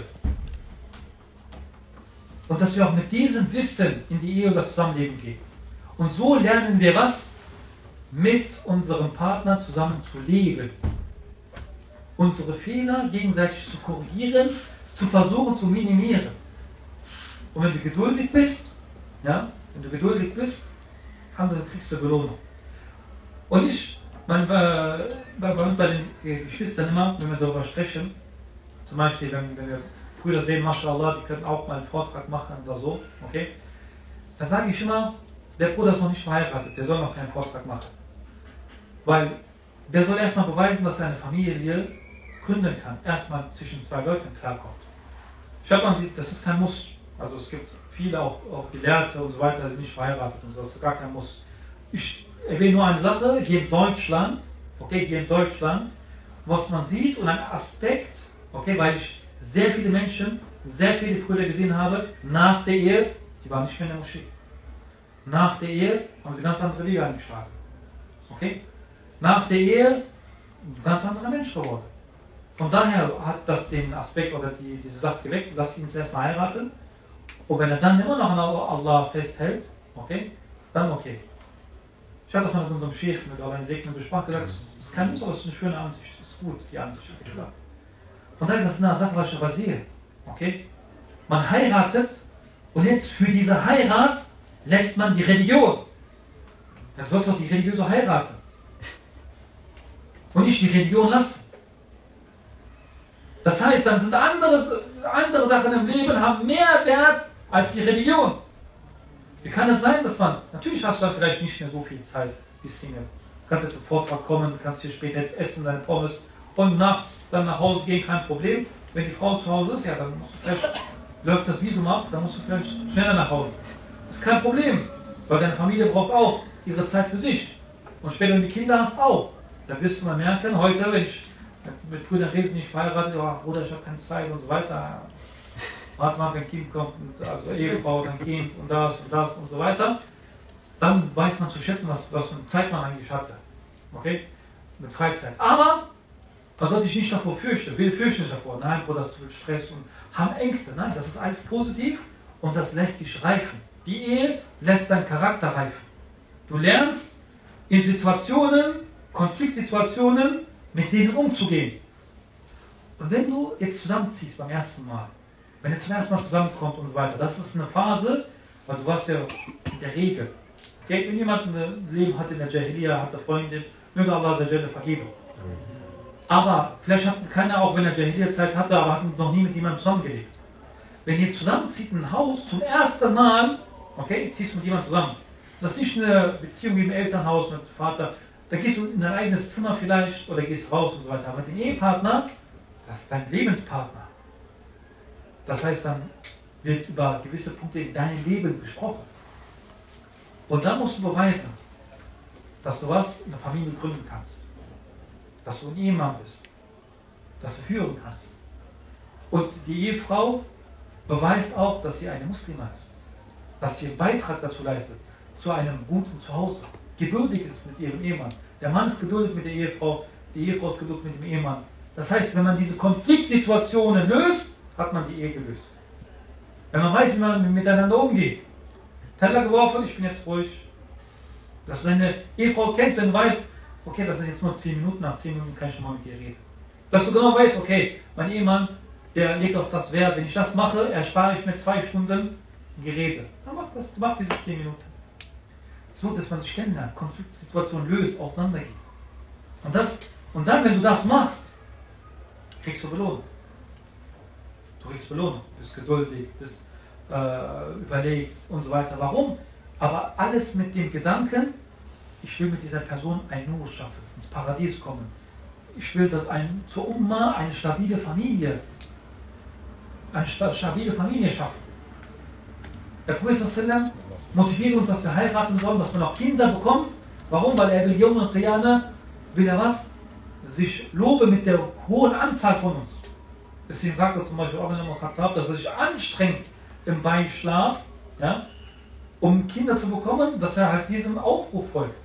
Und dass wir auch mit diesem Wissen in die Ehe und das Zusammenleben gehen. Und so lernen wir was? Mit unserem Partner zusammen zu leben. Unsere Fehler gegenseitig zu korrigieren, zu versuchen zu minimieren. Und wenn du geduldig bist, ja, wenn du geduldig bist, dann kriegst du Belohnung. Und ich, man, bei, bei uns bei den Geschwistern immer, wenn wir darüber sprechen, zum Beispiel, wenn, wenn wir Brüder sehen, Mashallah, die können auch mal einen Vortrag machen oder so, okay, dann sage ich immer, der Bruder ist noch nicht verheiratet, der soll noch keinen Vortrag machen. Weil der soll erstmal beweisen, dass er eine Familie gründen kann, erstmal zwischen zwei Leuten klarkommt. Ich habe mal, das ist kein Muss. Also es gibt viele auch, auch Gelehrte und so weiter, die sind nicht verheiratet und so, das ist gar kein Muss. Ich erwähne nur eine Sache, hier in Deutschland, okay, hier in Deutschland, was man sieht und ein Aspekt, okay, weil ich sehr viele Menschen, sehr viele Brüder gesehen habe, nach der Ehe, die waren nicht mehr in der Moschee. Nach der Ehe haben sie ganz andere Wege eingeschlagen. Okay? Nach der Ehe ein ganz anderer Mensch geworden. Von daher hat das den Aspekt oder die, diese Sache geweckt, dass sie ihn zuerst mal heiraten. Und wenn er dann immer noch an Allah festhält, okay, dann okay. Ich habe das mal mit unserem Sheikh, mit Allah Segnen besprochen, gesagt, es ist kein Muss, aber es ist eine schöne Ansicht, es ist gut, die Ansicht. Von daher, das ist eine Sache, was ich aber sehe. Okay? Man heiratet und jetzt für diese Heirat lässt man die Religion. Da sollst du doch die religiöse heiraten. Und nicht die Religion lassen. Das heißt, dann sind andere, andere Sachen im Leben haben mehr Wert als die Religion. Wie kann es sein, dass man, natürlich hast du dann vielleicht nicht mehr so viel Zeit, bis Single. Du kannst jetzt zum Vortrag kommen, du kannst hier später jetzt essen, deine Pommes und nachts dann nach Hause gehen, kein Problem. Wenn die Frau zu Hause ist, ja, dann musst du vielleicht, läuft das Visum ab, dann musst du vielleicht schneller nach Hause. Das ist kein Problem, weil deine Familie braucht auch ihre Zeit für sich. Und später, wenn du Kinder hast, auch. Dann wirst du mal merken, heute, wenn ich mit Brüdern rede, nicht verheiratet, oh, Bruder, ich habe keine Zeit und so weiter. Warte mal, wenn ein Kind kommt, und also Ehefrau, dann Kind und das und das und so weiter. Dann weiß man zu schätzen, was, was für eine Zeit man eigentlich hatte. Okay? Mit Freizeit. Aber man sollte sich nicht davor fürchten. Wir fürchten sich davor. Nein, Bruder, das ist zu viel Stress und haben Ängste. Nein, das ist alles positiv und das lässt dich reifen. Die Ehe lässt deinen Charakter reifen. Du lernst in Situationen, Konfliktsituationen, mit denen umzugehen. Und wenn du jetzt zusammenziehst beim ersten Mal, wenn ihr zum ersten Mal zusammenkommt und so weiter, das ist eine Phase, weil du warst ja in der Regel. Okay, wenn jemand ein Leben hat in der Jahiliya, hat eine Freundin, möge Allah seine vergeben. Aber vielleicht hat keiner, auch wenn er Jahiliya-Zeit hatte, aber hat noch nie mit jemandem zusammengelebt. Wenn ihr zusammenzieht in ein Haus zum ersten Mal, okay, ziehst du mit jemandem zusammen. Das ist nicht eine Beziehung wie im Elternhaus mit Vater. Da gehst du in dein eigenes Zimmer vielleicht oder gehst raus und so weiter. Aber mit dem Ehepartner, das ist dein Lebenspartner. Das heißt, dann wird über gewisse Punkte in deinem Leben gesprochen. Und dann musst du beweisen, dass du was, eine Familie gründen kannst. Dass du ein Ehemann bist. Dass du führen kannst. Und die Ehefrau beweist auch, dass sie eine Muslima ist. Dass sie einen Beitrag dazu leistet, zu einem guten Zuhause. Geduldig ist mit ihrem Ehemann. Der Mann ist geduldig mit der Ehefrau, die Ehefrau ist geduldig mit dem Ehemann. Das heißt, wenn man diese Konfliktsituationen löst, hat man die Ehe gelöst. Wenn man weiß, wie man miteinander umgeht. Teller geworfen, ich bin jetzt ruhig. Dass du deine Ehefrau kennst, wenn du weißt, okay, das ist jetzt nur zehn Minuten, nach zehn Minuten kann ich schon mal mit ihr reden. Dass du genau weißt, okay, mein Ehemann, der legt auf das Wert, wenn ich das mache, erspare ich mir zwei Stunden Gerede. Dann mach das, mach diese zehn Minuten. So, dass man sich kennenlernt, Konfliktsituationen löst, auseinandergeht. Und, das, und dann, wenn du das machst, kriegst du Belohnung. Du kriegst Belohnung, bist geduldig, bist äh, überlegst und so weiter. Warum? Aber alles mit dem Gedanken, ich will mit dieser Person ein Nur schaffen, ins Paradies kommen. Ich will, dass ein, zur Umma eine stabile Familie, eine stabile Familie schaffen. Der Prophet motiviert uns, dass wir heiraten sollen, dass man auch Kinder bekommt. Warum? Weil er will Jung und Qiyamah, will er was? Sich lobe mit der hohen Anzahl von uns. Deswegen sagt er zum Beispiel auch in der Khattab, dass er sich anstrengt im Beischlaf, ja, um Kinder zu bekommen, dass er halt diesem Aufruf folgt.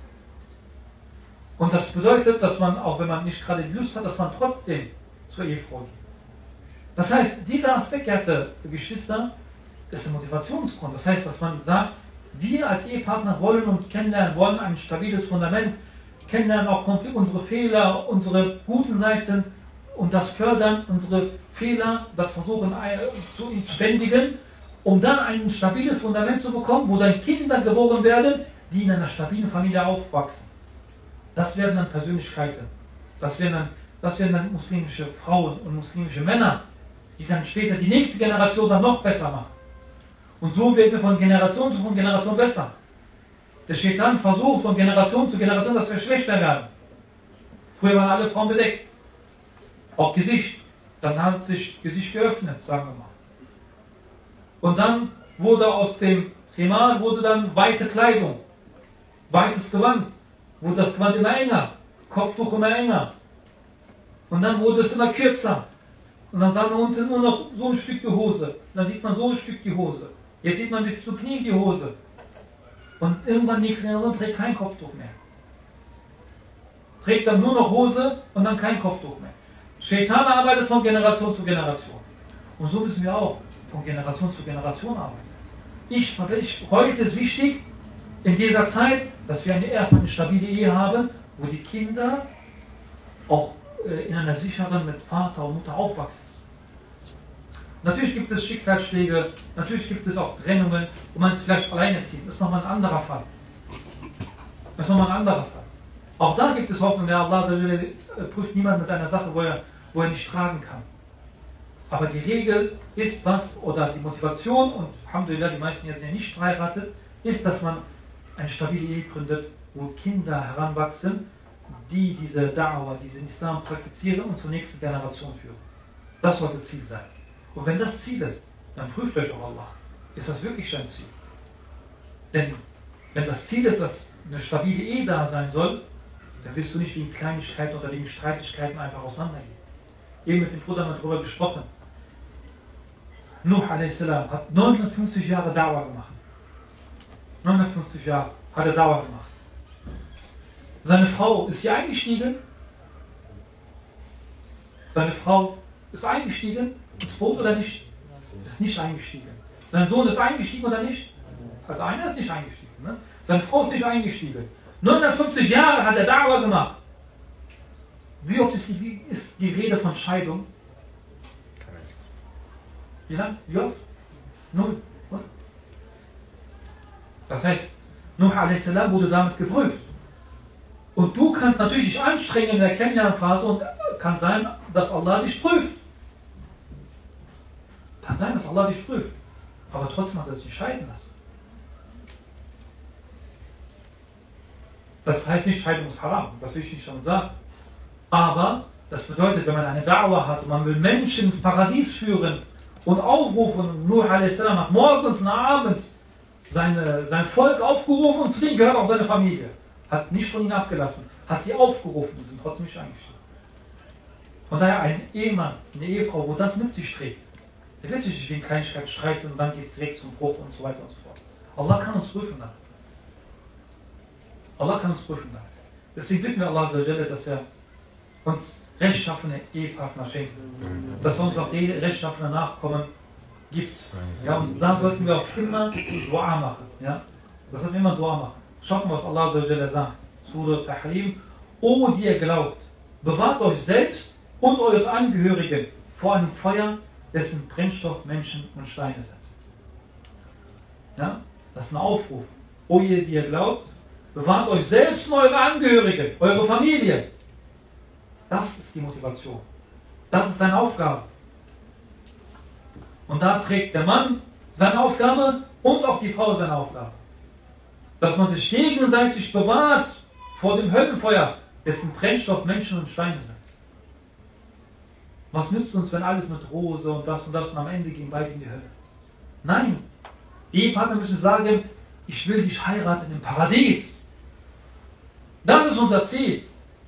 Und das bedeutet, dass man, auch wenn man nicht gerade die Lust hat, dass man trotzdem zur Ehefrau geht. Das heißt, dieser Aspekt, geehrte Geschwister, ist ein Motivationsgrund. Das heißt, dass man sagt, wir als Ehepartner wollen uns kennenlernen, wollen ein stabiles Fundament kennenlernen, auch unsere Fehler, unsere guten Seiten und das fördern, unsere Fehler, das versuchen zu, zu bändigen, um dann ein stabiles Fundament zu bekommen, wo dann Kinder geboren werden, die in einer stabilen Familie aufwachsen. Das werden dann Persönlichkeiten. Das werden dann, das werden dann muslimische Frauen und muslimische Männer, die dann später die nächste Generation dann noch besser machen. Und so werden wir von Generation zu Generation besser. Der Shaitan versucht von Generation zu Generation, dass wir schlechter werden. Früher waren alle Frauen bedeckt. Auch Gesicht. Dann hat sich Gesicht geöffnet, sagen wir mal. Und dann wurde aus dem Khimar wurde dann weite Kleidung. Weites Gewand. Wurde das Gewand immer enger. Kopftuch immer enger. Und dann wurde es immer kürzer. Und dann sah man unten nur noch so ein Stück die Hose. Dann sieht man so ein Stück die Hose. Jetzt sieht man bis zu Knie die Hose. Und irgendwann nächste Generation trägt kein Kopftuch mehr. Trägt dann nur noch Hose und dann kein Kopftuch mehr. Shaitan arbeitet von Generation zu Generation. Und so müssen wir auch von Generation zu Generation arbeiten. Ich, ich, heute ist wichtig, in dieser Zeit, dass wir eine, erstmal eine stabile Ehe haben, wo die Kinder auch äh, in einer sicheren mit Vater und Mutter aufwachsen. Natürlich gibt es Schicksalsschläge, natürlich gibt es auch Trennungen, wo man es vielleicht alleine zieht. Das ist nochmal ein anderer Fall. Das ist nochmal ein anderer Fall. Auch da gibt es Hoffnung, der Allah prüft niemanden mit einer Sache, wo er, wo er nicht tragen kann. Aber die Regel ist was, oder die Motivation, und Alhamdulillah, die meisten jetzt sind nicht verheiratet, ist, dass man eine stabile Ehe gründet, wo Kinder heranwachsen, die diese Da'wah, diesen Islam praktizieren und zur nächsten Generation führen. Das sollte Ziel sein. Und wenn das Ziel ist, dann prüft euch auch Allah. Ist das wirklich dein Ziel? Denn wenn das Ziel ist, dass eine stabile Ehe da sein soll, dann wirst du nicht wegen Kleinigkeiten oder wegen Streitigkeiten einfach auseinandergehen. Eben mit dem Bruder haben wir darüber gesprochen. Nuh a s. hat neunhundertfünfzig Jahre Da'wah gemacht. neunhundertfünfzig Jahre hat er Da'wah gemacht. Seine Frau, ist sie eingestiegen? Seine Frau ist eingestiegen ins Boot oder nicht? Ist nicht eingestiegen. Sein Sohn ist eingestiegen oder nicht? Also einer ist nicht eingestiegen. Ne? Seine Frau ist nicht eingestiegen. neunhundertfünfzig Jahre hat er Da'wah gemacht. Wie oft ist die, ist die Rede von Scheidung? Wie lange? Wie oft? Null. Das heißt, Nuh a s. wurde damit geprüft. Und du kannst natürlich dich anstrengen in der Kennenlernphase und kann sein, dass Allah dich prüft. Kann sein, dass Allah dich prüft. Aber trotzdem hat er sich scheiden lassen. Das heißt nicht, Scheidung ist haram, das will ich nicht schon sagen. Aber das bedeutet, wenn man eine Da'wah hat und man will Menschen ins Paradies führen und aufrufen, und Nuh a s. hat morgens und abends seine, sein Volk aufgerufen und zu denen gehört auch seine Familie. Hat nicht von ihnen abgelassen, hat sie aufgerufen und sind trotzdem nicht eingestiegen. Von daher ein Ehemann, eine Ehefrau, wo das mit sich trägt, der wird sich nicht wegen Kleinigkeit streiten und dann geht es direkt zum Bruch und so weiter und so fort. Allah kann uns prüfen dann. Allah kann uns prüfen dann. Deswegen bitten wir Allah, dass er uns rechtschaffene Ehepartner schenkt. Dass er uns auch rechtschaffene Nachkommen gibt. Ja, und da sollten wir auch immer Dua machen. Ja? Das sollten wir immer Dua machen. Schaut mal, was Allah sagt. Surah Tahrim. O, die ihr glaubt, bewahrt euch selbst und eure Angehörigen vor einem Feuer, dessen Brennstoff Menschen und Steine sind. Ja? Das ist ein Aufruf. O, ihr, die ihr glaubt, bewahrt euch selbst und eure Angehörigen, eure Familie. Das ist die Motivation. Das ist deine Aufgabe. Und da trägt der Mann seine Aufgabe und auch die Frau seine Aufgabe. Dass man sich gegenseitig bewahrt vor dem Höllenfeuer, dessen Brennstoff Menschen und Steine sind. Was nützt uns, wenn alles mit Rose und das und das und am Ende gehen beide in die Hölle? Nein, die Ehepartner müssen sagen, ich will dich heiraten im Paradies. Das ist unser Ziel.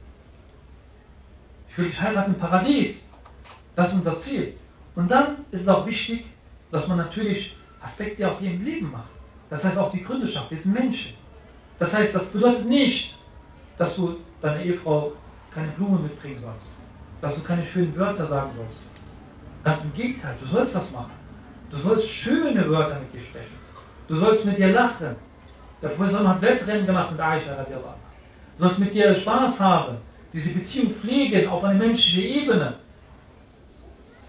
Ich will dich heiraten im Paradies. Das ist unser Ziel. Und dann ist es auch wichtig, dass man natürlich Aspekte auch hier im Leben macht. Das heißt auch die Gründenschaft, wir sind Menschen. Das heißt, das bedeutet nicht, dass du deiner Ehefrau keine Blumen mitbringen sollst. Dass du keine schönen Wörter sagen sollst. Ganz im Gegenteil, du sollst das machen. Du sollst schöne Wörter mit dir sprechen. Du sollst mit dir lachen. Der Prophet hat Wettrennen gemacht mit Aisha radiallahu anha. Du sollst mit dir Spaß haben. Diese Beziehung pflegen auf eine menschliche Ebene.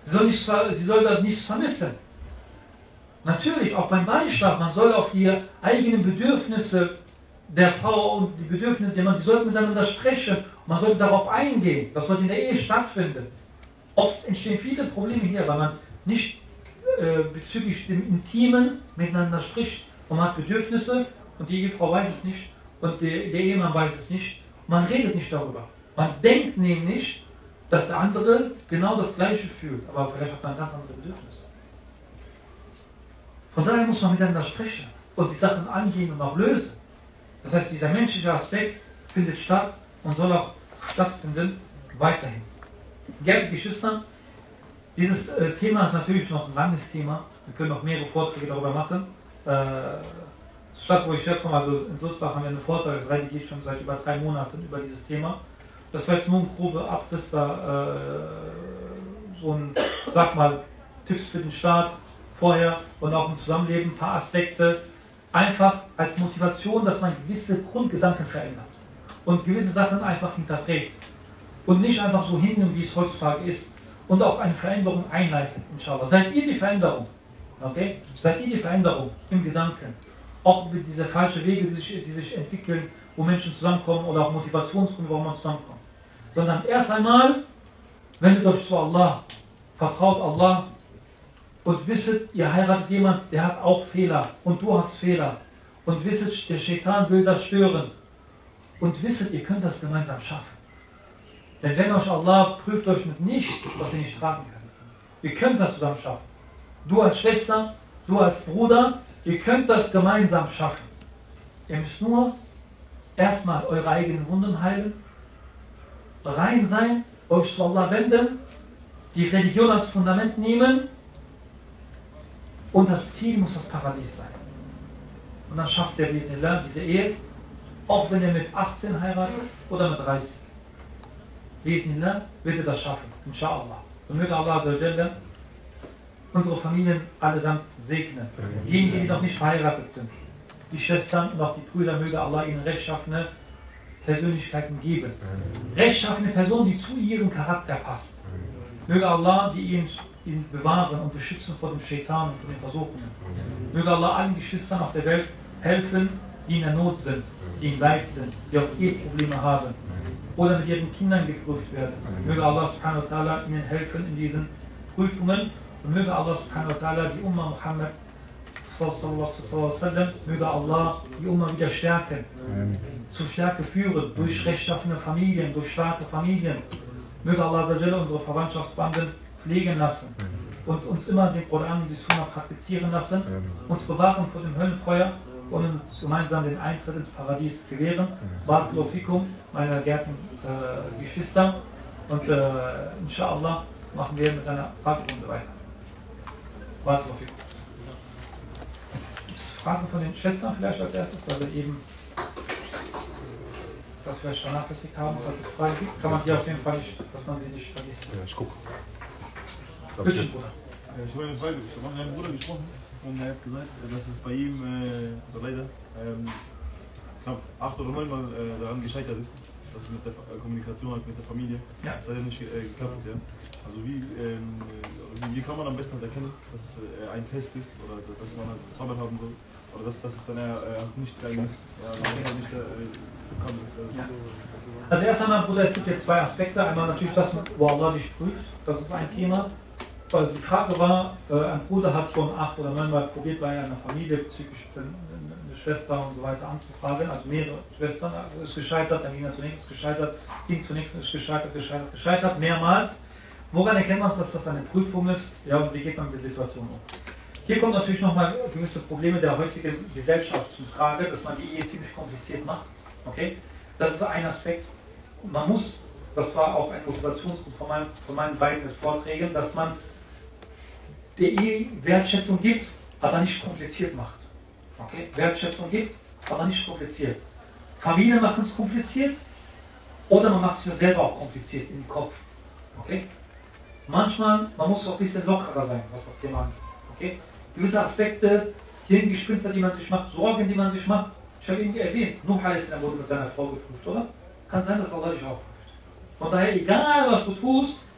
Sie soll, nicht, sie soll da nichts vermissen. Natürlich, auch beim Beistand, man soll auf die eigenen Bedürfnisse der Frau und die Bedürfnisse, die man, die sollten miteinander sprechen. Man sollte darauf eingehen. Das sollte in der Ehe stattfinden. Oft entstehen viele Probleme hier, weil man nicht äh, bezüglich dem Intimen miteinander spricht. Und man hat Bedürfnisse und die Ehefrau weiß es nicht und der, der Ehemann weiß es nicht. Man redet nicht darüber. Man denkt nämlich, dass der andere genau das Gleiche fühlt, aber vielleicht hat man ganz andere Bedürfnisse. Von daher muss man miteinander sprechen und die Sachen angehen und auch lösen. Das heißt, dieser menschliche Aspekt findet statt und soll auch stattfinden weiterhin. Geehrte Geschwister, dieses äh, Thema ist natürlich noch ein langes Thema. Wir können noch mehrere Vorträge darüber machen. Äh, Stadt, wo ich herkomme, also in Sulzbach, haben wir einen Vortrag, das Reihe geht schon seit über drei Monaten über dieses Thema. Das war jetzt nur ein grober Abriss, da äh, so ein, sag mal, Tipps für den Staat vorher und auch im Zusammenleben, ein paar Aspekte, einfach als Motivation, dass man gewisse Grundgedanken verändert und gewisse Sachen einfach hinterfragt und nicht einfach so hinnimmt, wie es heutzutage ist und auch eine Veränderung einleitet, inshallah. Seid ihr die Veränderung? Okay? Seid ihr die Veränderung im Gedanken? Auch mit diese falschen Wege, die sich, die sich entwickeln, wo Menschen zusammenkommen oder auch Motivationsgründe, warum man zusammenkommt. Sondern erst einmal wendet euch zu Allah, vertraut Allah und wisset, ihr heiratet jemand, der hat auch Fehler und du hast Fehler. Und wisset, der Shaitan will das stören. Und wisset, ihr könnt das gemeinsam schaffen. Denn wenn euch Allah prüft euch mit nichts, was ihr nicht tragen könnt. Ihr könnt das zusammen schaffen. Du als Schwester, du als Bruder, ihr könnt das gemeinsam schaffen. Ihr müsst nur erstmal eure eigenen Wunden heilen, rein sein, euch zu Allah wenden, die Religion als Fundament nehmen und das Ziel muss das Paradies sein. Und dann schafft der Bismillah diese Ehe, auch wenn er mit achtzehn heiratet oder mit dreißig. Bismillah wird er das schaffen, inshallah. Und möge Allah unsere Familien allesamt segnen. Diejenigen, die noch nicht verheiratet sind, die Schwestern und auch die Brüder, möge Allah ihnen rechtschaffene Persönlichkeiten geben. Rechtschaffene Personen, die zu ihrem Charakter passt. Möge Allah die ihn, ihn bewahren und beschützen vor dem Shaitan und vor den Versuchungen. Möge Allah allen Geschwistern auf der Welt helfen, die in der Not sind, die in Leid sind, die auch Eheprobleme haben oder mit ihren Kindern geprüft werden. Möge Allah subhanahu wa ta'ala ihnen helfen in diesen Prüfungen und möge Allah subhanahu wa ta'ala die Umma Muhammad sallallahu alaihi wasallam, möge Allah die Umma wieder stärken, zur Stärke führen, durch rechtschaffene Familien, durch starke Familien. Möge Allah unsere Verwandtschaftsbanden pflegen lassen und uns immer den Koran und die Sunna praktizieren lassen, uns bewahren vor dem Höllenfeuer und uns gemeinsam den Eintritt ins Paradies gewähren. Barakallahu fikum, meine geehrten äh, Geschwister, und äh, inshallah machen wir mit einer Fragerunde weiter. Barakallahu fikum. Gibt es Fragen von den Schwestern vielleicht als erstes, weil wir eben das vielleicht vernachlässigt haben, falls es Fragen gibt, kann man sie auf jeden Fall nicht, dass man sie nicht vergisst.
Ja, ich gucke.
Bisschen, Bruder.
Ja, ich habe eine Frage, ich habe mit meinem Bruder gesprochen und er hat gesagt, dass es bei ihm, äh, also leider, ähm, knapp acht oder neun Mal äh, daran gescheitert ist, dass es mit der Kommunikation halt mit der Familie,
ja.
das hat ja nicht äh, geklappt. Ja. Also wie, ähm, wie, wie kann man am besten halt erkennen, dass es äh, ein Test ist oder dass man halt Sabber haben soll? Oder dass, dass es dann äh, nicht gegangen ist, ja, dass man nicht äh, bekommen ist. Also.
Ja. Also erst einmal, Bruder, es gibt jetzt zwei Aspekte. Einmal natürlich das, wo Allah dich prüft, das ist ein Thema. Weil die Frage war, äh, ein Bruder hat schon acht oder neun Mal probiert, bei einer Familie bezüglich eine Schwester und so weiter anzufragen, also mehrere Schwestern, also ist gescheitert, dann ging er zunächst, ist gescheitert, ging zunächst, ist gescheitert, gescheitert, gescheitert, mehrmals. Woran erkennt man, dass das eine Prüfung ist? Ja, und wie geht man mit der Situation um? Hier kommen natürlich nochmal gewisse Probleme der heutigen Gesellschaft zum Trage, dass man die Ehe ziemlich kompliziert macht. Okay? Das ist ein Aspekt. Man muss, das war auch ein Motivationsgrund von, meinem, von meinen beiden Vorträgen, dass man der Ehe Wertschätzung gibt, aber nicht kompliziert macht. Okay? Wertschätzung gibt, aber nicht kompliziert. Familien machen es kompliziert oder man macht sich das selber auch kompliziert in den Kopf. Okay? Manchmal, man muss auch ein bisschen lockerer sein, was das Thema angeht. Okay? Gewisse Aspekte, Hirngespinste, die man sich macht, Sorgen, die man sich macht. Ich habe eben erwähnt, Nuh a.s. wurde mit seiner Frau geprüft, oder? Kann sein, dass Allah dich auch prüft. Von daher, egal was du tust,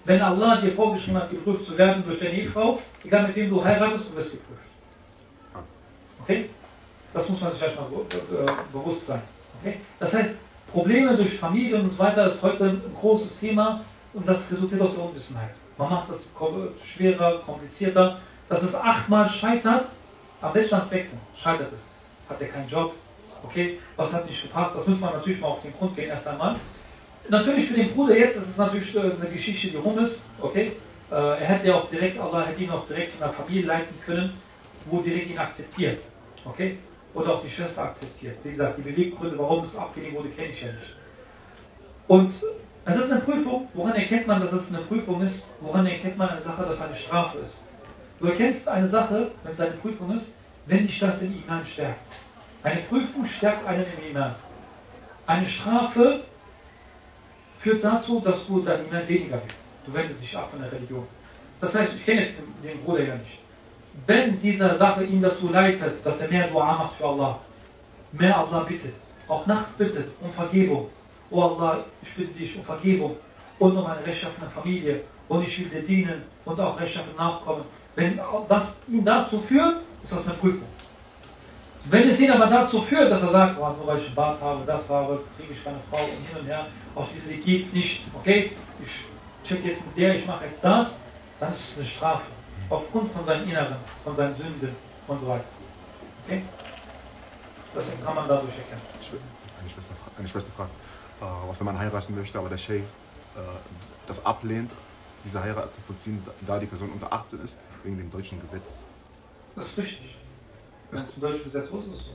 Wenn Allah dir vorgeschrieben hat, geprüft zu werden durch deine Ehefrau, egal mit wem du heiratest, du wirst geprüft. Okay? Das muss man sich erstmal bewusst sein. Okay? Das heißt, Probleme durch Familie und so weiter ist heute ein großes Thema und das resultiert aus der Unwissenheit. Man macht das schwerer, komplizierter. Dass es achtmal scheitert, an welchen Aspekten scheitert es? Hat er keinen Job? Okay, was hat nicht gepasst? Das muss man natürlich mal auf den Grund gehen erst einmal. Natürlich für den Bruder jetzt ist es natürlich eine Geschichte, die rum ist. Okay, er hätte ja auch direkt, Allah hätte ihn auch direkt zu einer Familie leiten können, wo direkt ihn akzeptiert. Okay, oder auch die Schwester akzeptiert. Wie gesagt, die Beweggründe, warum es abgelehnt wurde, kenne ich ja nicht. Und es ist eine Prüfung. Woran erkennt man, dass es eine Prüfung ist? Woran erkennt man eine Sache, dass es eine Strafe ist? Du erkennst eine Sache, wenn es eine Prüfung ist, wenn dich das im Iman stärkt. Eine Prüfung stärkt einen im Iman. Eine Strafe führt dazu, dass du dein Iman weniger wird. Du wendest dich ab von der Religion. Das heißt, ich kenne jetzt den, den Bruder ja nicht. Wenn diese Sache ihn dazu leitet, dass er mehr Dua macht für Allah, mehr Allah bittet, auch nachts bittet um Vergebung. Oh Allah, ich bitte dich um Vergebung und um eine rechtschaffene Familie und ich will dir dienen und auch rechtschaffen nachkommen. Wenn das ihn dazu führt, ist das eine Prüfung. Wenn es ihn aber dazu führt, dass er sagt, oh, nur weil ich einen Bart habe, das habe, kriege ich keine Frau und hin und her, auf diese Weg geht es nicht, okay, ich check jetzt mit der, ich mache jetzt das, dann ist es eine Strafe. Aufgrund von seinen Inneren, von seinen Sünden und so weiter. Okay? Das kann man dadurch erkennen.
Eine Schwester, eine Schwester fragt, äh, was wenn man heiraten möchte, aber der Sheikh äh, das ablehnt, diese Heirat zu vollziehen, da die Person unter achtzehn ist, wegen dem deutschen Gesetz.
Das ist richtig. Wenn es im deutschen Gesetz so ist, ist es so.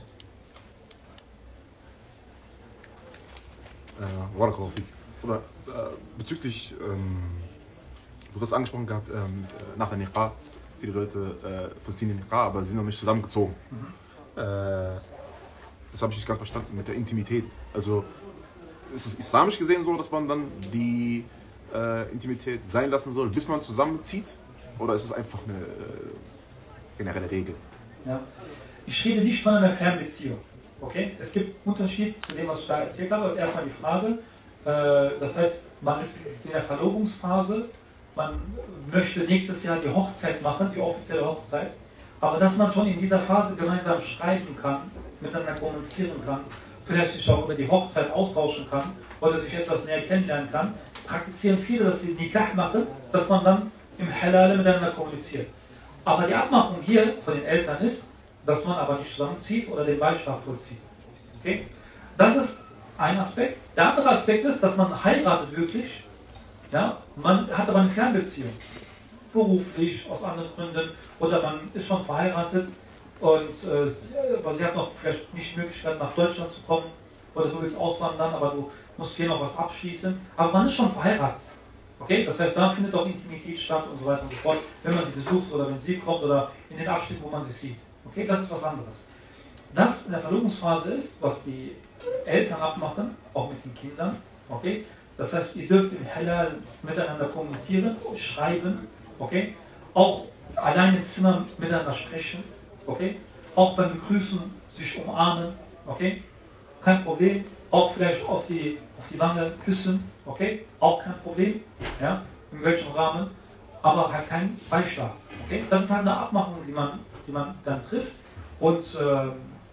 Äh, Oder äh, bezüglich, ähm, du hast angesprochen gehabt, ähm, nach der Nikah, viele Leute äh, vollziehen den Nikah, aber sie sind noch nicht zusammengezogen. Mhm. Äh, das habe ich nicht ganz verstanden mit der Intimität. Also ist es islamisch gesehen so, dass man dann die äh, Intimität sein lassen soll, bis man zusammenzieht? Oder ist es einfach eine äh, generelle Regel?
Ja. Ich rede nicht von einer Fernbeziehung. Okay? Es gibt Unterschied zu dem, was ich da erzählt habe. Erstmal die Frage, äh, das heißt, man ist in der Verlobungsphase, man möchte nächstes Jahr die Hochzeit machen, die offizielle Hochzeit, aber dass man schon in dieser Phase gemeinsam schreiben kann, miteinander kommunizieren kann, vielleicht sich auch über die Hochzeit austauschen kann oder sich etwas näher kennenlernen kann, praktizieren viele, dass sie Nikah machen, dass man dann im Halal miteinander kommuniziert. Aber die Abmachung hier von den Eltern ist, dass man aber nicht zusammenzieht oder den Beischlaf vollzieht. Okay? Das ist ein Aspekt. Der andere Aspekt ist, dass man heiratet wirklich, ja, man hat aber eine Fernbeziehung, beruflich, aus anderen Gründen, oder man ist schon verheiratet und äh, aber sie hat noch vielleicht nicht die Möglichkeit, nach Deutschland zu kommen, oder du willst auswandern, aber du musst hier noch was abschließen, aber man ist schon verheiratet. Okay? Das heißt, da findet auch Intimität statt und so weiter und so fort, wenn man sie besucht oder wenn sie kommt oder in den Abschnitten, wo man sie sieht. Okay? Das ist was anderes. Das in der Verlobungsphase ist, was die Eltern abmachen, auch mit den Kindern. Okay? Das heißt, ihr dürft im Halal miteinander kommunizieren, schreiben, okay? Auch allein im Zimmer miteinander sprechen, okay? Auch beim Begrüßen sich umarmen, okay? Kein Problem. Auch vielleicht auf die, auf die Wange küssen, okay? Auch kein Problem, ja? In welchem Rahmen, aber halt kein Beischlaf, okay? Das ist halt eine Abmachung, die man, die man dann trifft und äh,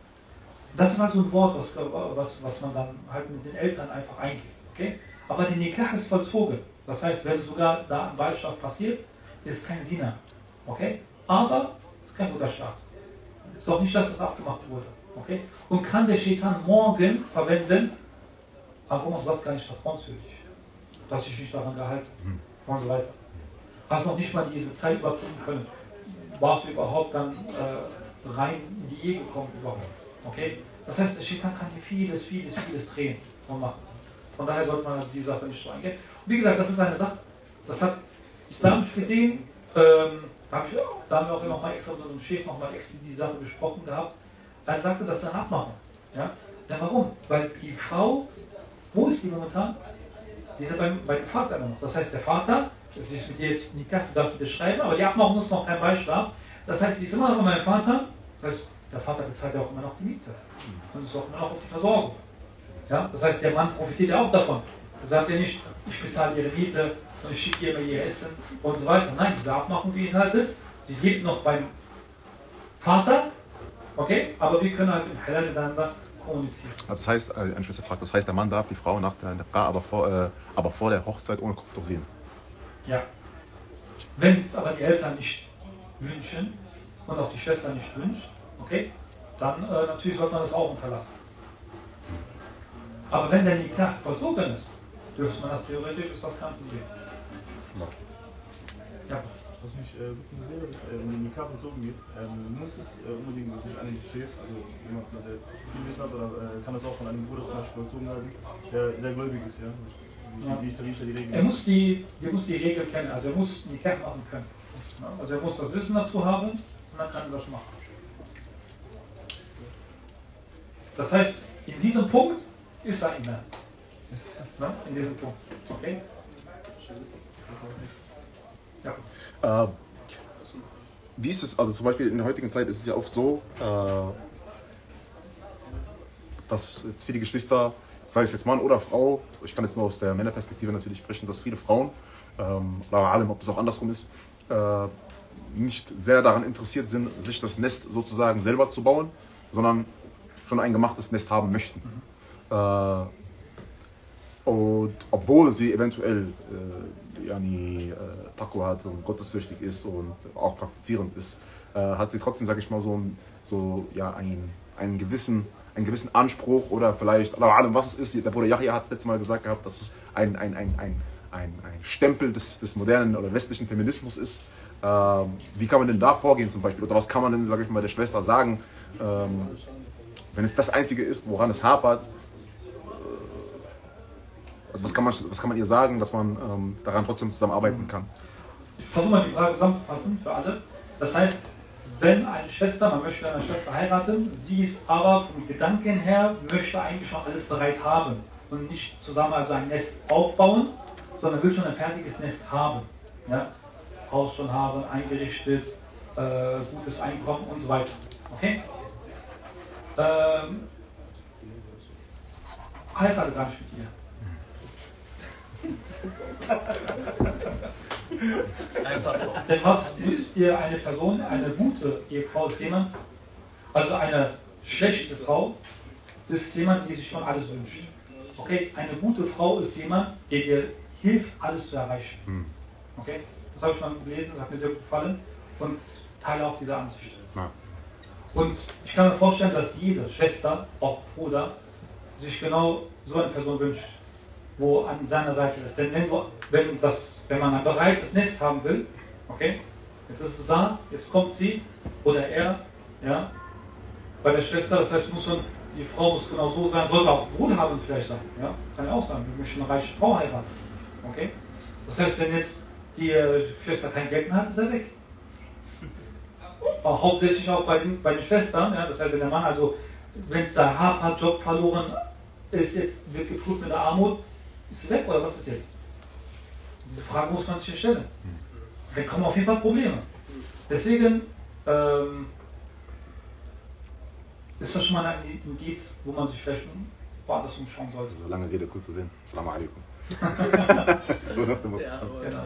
das ist halt so ein Wort, was, was, was man dann halt mit den Eltern einfach eingeht, okay? Aber die Nikah ist vollzogen. Das heißt, wenn sogar da ein Beischlaf passiert, ist kein Sina. Okay? Aber es ist kein guter Start. Es ist auch nicht das, was abgemacht wurde. Okay? Und kann der Shaitan morgen verwenden, aber was gar nicht vertrauenswürdig, dass ich mich daran gehalten mhm. und so weiter. Hast noch nicht mal diese Zeit überbrücken können. Warst du überhaupt dann äh, rein in die Ehe gekommen überhaupt? Okay? Das heißt, der Shaitan kann hier vieles, vieles, vieles drehen und machen. Von daher sollte man also die Sache nicht so eingehen. Und wie gesagt, das ist eine Sache, das hat islamisch gesehen, ähm, da, ich, da haben wir auch noch mal extra mit unserem Chef noch mal explizit die Sache besprochen gehabt. Er sagte, das ist eine Abmachung. Ja? Ja, warum? Weil die Frau, wo ist die momentan? Die ist ja beim, beim Vater immer noch. Das heißt, der Vater, das ist mit dir jetzt nicht klar, du darfst mit dir schreiben, aber die Abmachung ist noch kein Beischlaf. Das heißt, sie ist immer noch bei meinem Vater. Das heißt, der Vater bezahlt ja auch immer noch die Miete. Und ist auch immer noch auf die Versorgung. Ja, das heißt, der Mann profitiert ja auch davon. Er sagt ja nicht, ich bezahle ihre Miete und ich schicke ihr immer ihr Essen und so weiter. Nein, diese Abmachung beinhaltet, sie lebt noch beim Vater, okay, aber wir können halt im Halal miteinander kommunizieren.
Das heißt, eine Schwester fragt, das heißt, der Mann darf die Frau nach der Nikah, aber vor, äh, aber vor der Hochzeit ohne Kopftuch sehen.
Ja. Wenn es aber die Eltern nicht wünschen und auch die Schwester nicht wünscht, okay, dann äh, natürlich sollte man das auch unterlassen. Aber wenn der Nikah vollzogen ist, dürfte man das theoretisch, ist das kein Problem. Ja.
Was mich äh, ein bisschen interessiert ist, äh, wenn die Nikah vollzogen wird, ähm, muss es äh, unbedingt durch einen Klischee, also jemand, der viel Wissen hat, oder äh, kann das auch von einem Bruder zum Beispiel vollzogen werden, der sehr gläubig ist, ja? Wie,
Ja.
wie, ist da, wie ist da die Regel?
Er muss die, er muss die Regel kennen, also er muss Nikah machen können. Also er muss das Wissen dazu haben und dann kann er das machen. Das heißt, in diesem Punkt ist er immer. Ne? In diesem Punkt. Okay? Ja.
Äh, wie ist es, also zum Beispiel in der heutigen Zeit ist es ja oft so, äh, dass jetzt viele Geschwister, sei es jetzt Mann oder Frau, ich kann jetzt nur aus der Männerperspektive natürlich sprechen, dass viele Frauen, ähm, oder allem, ob das auch andersrum ist, äh, nicht sehr daran interessiert sind, sich das Nest sozusagen selber zu bauen, sondern schon ein gemachtes Nest haben möchten. Mhm. Äh, und obwohl sie eventuell äh, yani, äh, Taqwa hat und gottesfürchtig ist und auch praktizierend ist, äh, hat sie trotzdem, sage ich mal, so, so ja, einen, einen, gewissen, einen gewissen Anspruch oder vielleicht, Allah allem, was es ist. Der Bruder Yahya hat es letztes Mal gesagt gehabt, dass es ein, ein, ein, ein, ein, ein Stempel des, des modernen oder westlichen Feminismus ist. Ähm, wie kann man denn da vorgehen zum Beispiel? Oder was kann man denn, sage ich mal, der Schwester sagen, ähm, wenn es das Einzige ist, woran es hapert? Also was kann man, was kann man ihr sagen, dass man ähm, daran trotzdem zusammenarbeiten kann?
Ich versuche mal die Frage zusammenzufassen für alle. Das heißt, wenn eine Schwester, man möchte eine Schwester heiraten, sie ist aber vom Gedanken her, möchte eigentlich schon alles bereit haben und nicht zusammen also ein Nest aufbauen, sondern will schon ein fertiges Nest haben. Ja? Haus schon haben, eingerichtet, äh, gutes Einkommen und so weiter. Okay? Ähm, heirate gar nicht mit ihr. Denn was nützt dir eine Person, eine gute Ehefrau ist jemand, also eine schlechte Frau ist jemand, die sich schon alles wünscht. Okay, eine gute Frau ist jemand, der dir hilft, alles zu erreichen. Okay, das habe ich mal gelesen, das hat mir sehr gut gefallen und teile auch diese Ansicht.
Ja.
Und ich kann mir vorstellen, dass jede Schwester, auch Bruder, sich genau so eine Person wünscht, wo an seiner Seite ist. Denn wenn, wenn, das, wenn man ein bereites Nest haben will, okay, jetzt ist es da, jetzt kommt sie oder er, ja, bei der Schwester, das heißt, muss schon, die Frau muss genau so sein, sollte auch wohlhabend vielleicht sein, ja, kann ja auch sein, wir möchten eine reiche Frau heiraten, okay. Das heißt, wenn jetzt die Schwester kein Geld mehr hat, ist er weg. Auch hauptsächlich auch bei den, bei den Schwestern, ja, das heißt, wenn der Mann, also wenn es da hapert, Job verloren ist, jetzt wird geprüft mit der Armut, ist sie weg oder was ist jetzt? Diese Frage muss man sich stellen. Dann kommen auf jeden Fall Probleme. Deswegen ähm, ist das schon mal ein Indiz, wo man sich vielleicht woanders umschauen sollte.
Also lange Rede, kurz zu sehen. Assalamu alaikum. So nach dem Motto.
Ja, genau.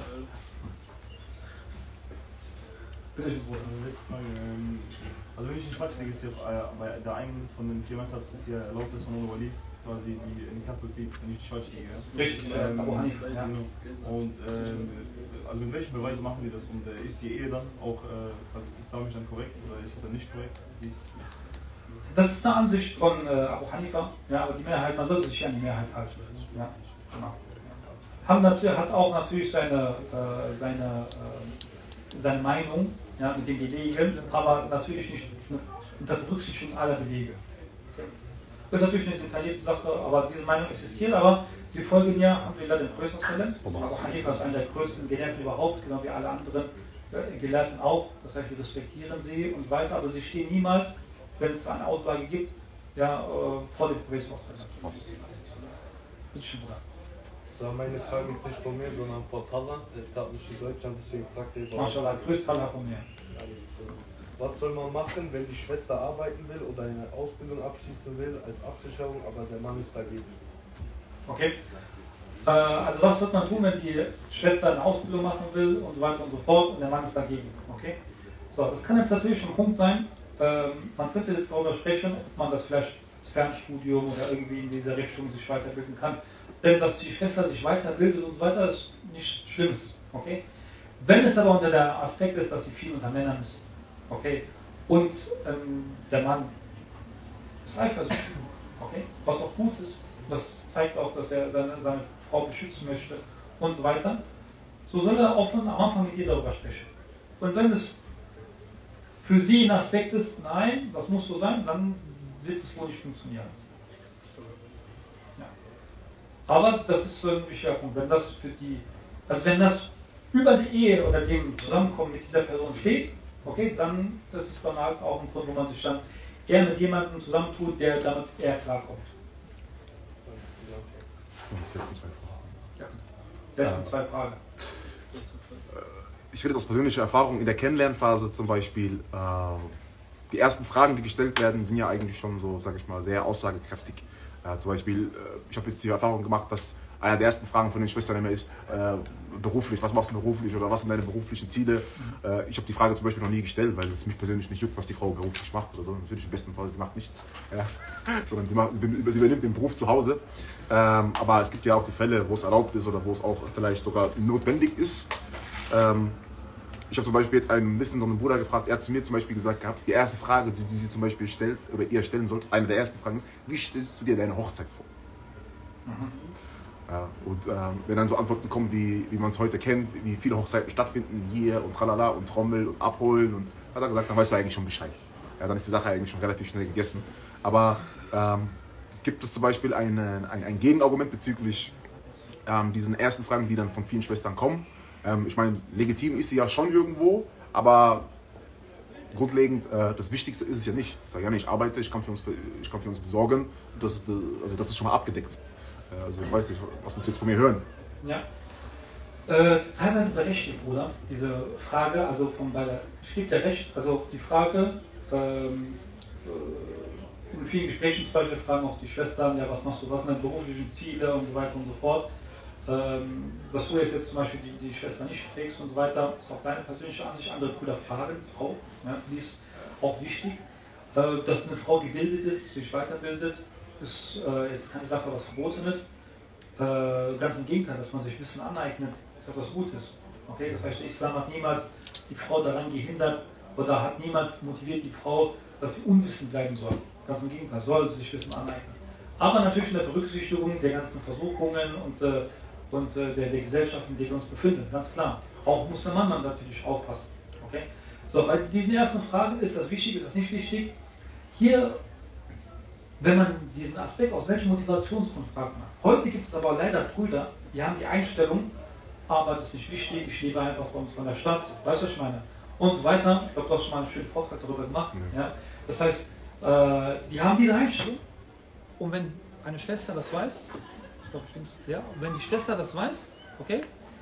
Bitte, Bruder.
Also wenn ich nicht falsch liege, ist ja bei der einen von den vier Methods ist ja Erlaubnis von Ono Wali, quasi die in Nikah vollzieht, wenn ich nicht falsch liege.
Richtig,
ähm,
Abu Hanifa, ja.
Und ähm, also mit welchen Beweisen machen die das? Und äh, ist die Ehe dann auch äh, islamisch dann korrekt oder ist es dann nicht korrekt?
Das ist eine Ansicht von äh, Abu Hanifa, ja, aber die Mehrheit, man sollte sich an die Mehrheit halten. Ja, genau. Hat, natürlich, hat auch natürlich seine, äh, seine, äh, seine Meinung, ja, mit den Belegen, aber natürlich nicht unter Berücksichtigung aller Belege. Das ist natürlich eine detaillierte Sache, aber diese Meinung existiert, aber wir folgen ja, haben wir den größten Talent. Abu Hanifa ist einer der größten Gelehrten überhaupt, genau wie alle anderen äh, Gelehrten auch. Das heißt, wir respektieren sie und so weiter, aber sie stehen niemals, wenn es eine Aussage gibt, ja, äh, vor dem größten Talent. Bitte schön, Bruder.
So, meine Frage ist nicht von mir, sondern von Talha. Es gab nicht in Deutschland, deswegen fragt ihr.
Maschallah, größte Talha von mir.
Was soll man machen, wenn die Schwester arbeiten will oder eine Ausbildung abschließen will als Absicherung, aber der Mann ist dagegen?
Okay. Äh, also was wird man tun, wenn die Schwester eine Ausbildung machen will und so weiter und so fort und der Mann ist dagegen? Okay? So, das kann jetzt natürlich ein Punkt sein. Ähm, man könnte jetzt darüber sprechen, ob man das vielleicht als Fernstudium oder irgendwie in dieser Richtung sich weiterbilden kann. Denn dass die Schwester sich weiterbildet und so weiter, ist nichts Schlimmes. Okay? Wenn es aber unter der Aspekt ist, dass sie viel unter Männern ist, okay, und ähm, der Mann ist eifersüchtig, okay, was auch gut ist, das zeigt auch, dass er seine, seine Frau beschützen möchte und so weiter, so soll er offen am Anfang mit ihr darüber sprechen. Und wenn es für sie ein Aspekt ist, nein, das muss so sein, dann wird es wohl nicht funktionieren. Ja. Aber das ist ein wichtiger Punkt, wenn das für die, also wenn das über die Ehe oder dem Zusammenkommen mit dieser Person steht, okay, dann das ist dann halt auch ein Grund, wo man sich dann eher mit jemandem zusammentut, der damit eher klarkommt.
Die letzten zwei Fragen.
Ja. Die letzten zwei Fragen.
Ich will jetzt aus persönlicher Erfahrung in der Kennenlernphase zum Beispiel, äh, die ersten Fragen, die gestellt werden, sind ja eigentlich schon so, sage ich mal, sehr aussagekräftig. Äh, zum Beispiel, äh, ich habe jetzt die Erfahrung gemacht, dass einer der ersten Fragen von den Schwestern immer ist, äh, beruflich, was machst du beruflich oder was sind deine beruflichen Ziele? Mhm. Äh, ich habe die Frage zum Beispiel noch nie gestellt, weil es mich persönlich nicht juckt, was die Frau beruflich macht oder so. Natürlich im besten Fall, sie macht nichts, ja. Sondern sie, macht, sie übernimmt den Beruf zu Hause. Ähm, aber es gibt ja auch die Fälle, wo es erlaubt ist oder wo es auch vielleicht sogar notwendig ist. Ähm, ich habe zum Beispiel jetzt einen wissenden Bruder gefragt, er hat zu mir zum Beispiel gesagt gehabt, die erste Frage, die, die sie zum Beispiel stellt oder ihr stellen sollt, eine der ersten Fragen ist, wie stellst du dir deine Hochzeit vor? Mhm. Ja, und ähm, wenn dann so Antworten kommen, wie, wie man es heute kennt, wie viele Hochzeiten stattfinden hier und tralala und Trommel und Abholen, und hat er gesagt, dann weißt du eigentlich schon Bescheid. Ja, dann ist die Sache eigentlich schon relativ schnell gegessen. Aber ähm, gibt es zum Beispiel ein, ein, ein Gegenargument bezüglich ähm, diesen ersten Fragen, die dann von vielen Schwestern kommen? Ähm, ich meine, legitim ist sie ja schon irgendwo, aber grundlegend, äh, das Wichtigste ist es ja nicht. Ich sage ja nicht, ich arbeite, ich kann für uns, ich kann für uns besorgen, das, also das ist schon mal abgedeckt. Also ich weiß nicht, was willst du jetzt von mir hören?
Ja, äh, teilweise berechtigt, Bruder, diese Frage, also von bei der, ich gebe dir recht, also die Frage, ähm, äh, in vielen Gesprächen zum Beispiel fragen auch die Schwestern, ja, was machst du, was sind deine beruflichen Ziele und so weiter und so fort. Ähm, dass du jetzt, jetzt zum Beispiel die, die Schwester nicht fragst und so weiter, ist auch deine persönliche Ansicht, andere Brüder fragen es auch, ja, für die ist auch wichtig, äh, dass eine Frau gebildet ist, sich weiterbildet, ist äh, jetzt keine Sache, was verboten ist. Äh, ganz im Gegenteil, dass man sich Wissen aneignet, ist etwas Gutes. Okay? Das heißt, der Islam hat niemals die Frau daran gehindert oder hat niemals motiviert die Frau, dass sie unwissend bleiben soll. Ganz im Gegenteil, soll sich Wissen aneignen. Aber natürlich in der Berücksichtigung der ganzen Versuchungen und, äh, und äh, der, der Gesellschaft, in der wir uns befinden, ganz klar. Auch muss der Mann dann natürlich aufpassen. Okay? So, bei diesen ersten Fragen ist das wichtig, ist das nicht wichtig. Hier, wenn man diesen Aspekt, aus welchem Motivationsgrund fragt man. Heute gibt es aber leider Brüder, die haben die Einstellung, aber das ist nicht wichtig, ich lebe einfach von, von der Stadt, weißt du, was ich meine? Und so weiter. Ich glaube, du hast schon mal einen schönen Vortrag darüber gemacht. Ja. Ja? Das heißt, äh, die haben diese Einstellung. Und wenn eine Schwester das weiß, ich glaube, ja, und wenn die Schwester das weiß, okay,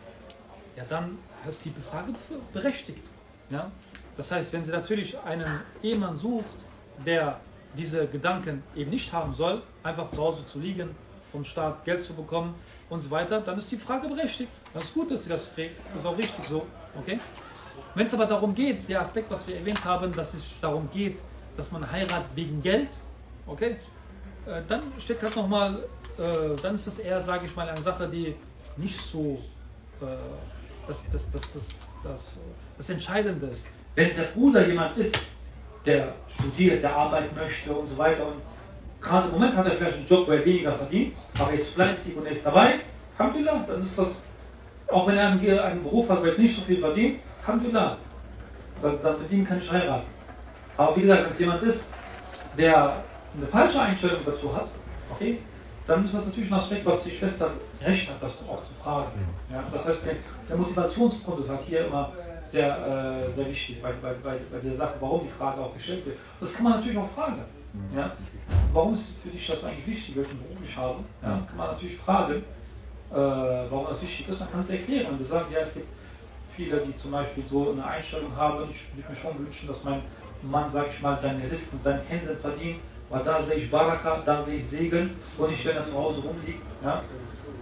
ja, dann ist die Frage berechtigt. Ja? Das heißt, wenn sie natürlich einen Ehemann sucht, der diese Gedanken eben nicht haben soll, einfach zu Hause zu liegen, vom Staat Geld zu bekommen und so weiter, dann ist die Frage berechtigt. Das ist gut, dass sie das fragt, das ist auch richtig so. Okay? Wenn es aber darum geht, der Aspekt, was wir erwähnt haben, dass es darum geht, dass man heiratet wegen Geld, okay, äh, dann steht halt nochmal, äh, dann ist das eher, sage ich mal, eine Sache, die nicht so äh, das, das, das, das, das, das Entscheidende ist. Wenn der Bruder jemand ist, der studiert, der arbeiten möchte und so weiter, und gerade im Moment hat er vielleicht einen Job, wo er weniger verdient, aber er ist fleißig und er ist dabei, Alhamdulillah, dann ist das, auch wenn er einen, einen Beruf hat, wo er jetzt nicht so viel verdient, Alhamdulillah, dann, dann mit ihm kann ich heiraten. Aber wie gesagt, wenn es jemand ist, der eine falsche Einstellung dazu hat, okay, dann ist das natürlich ein Aspekt, was die Schwester recht hat, das auch zu fragen. Ja, das heißt, der, der Motivationsgrund ist halt hier immer sehr, äh, sehr wichtig bei, bei, bei, bei der Sache, warum die Frage auch gestellt wird. Das kann man natürlich auch fragen. Ja? Warum ist für dich das eigentlich wichtig, welchen Beruf ich habe? Ja? Kann man natürlich fragen, äh, warum das wichtig ist, man kann es erklären. Und sagen, ja, es gibt viele, die zum Beispiel so eine Einstellung haben, ich würde mir schon wünschen, dass mein Mann, sage ich mal, seine Risken mit seinen Händen verdient, weil da sehe ich Baraka, da sehe ich Segen und nicht, wenn er zu Hause rumliegt. Ja?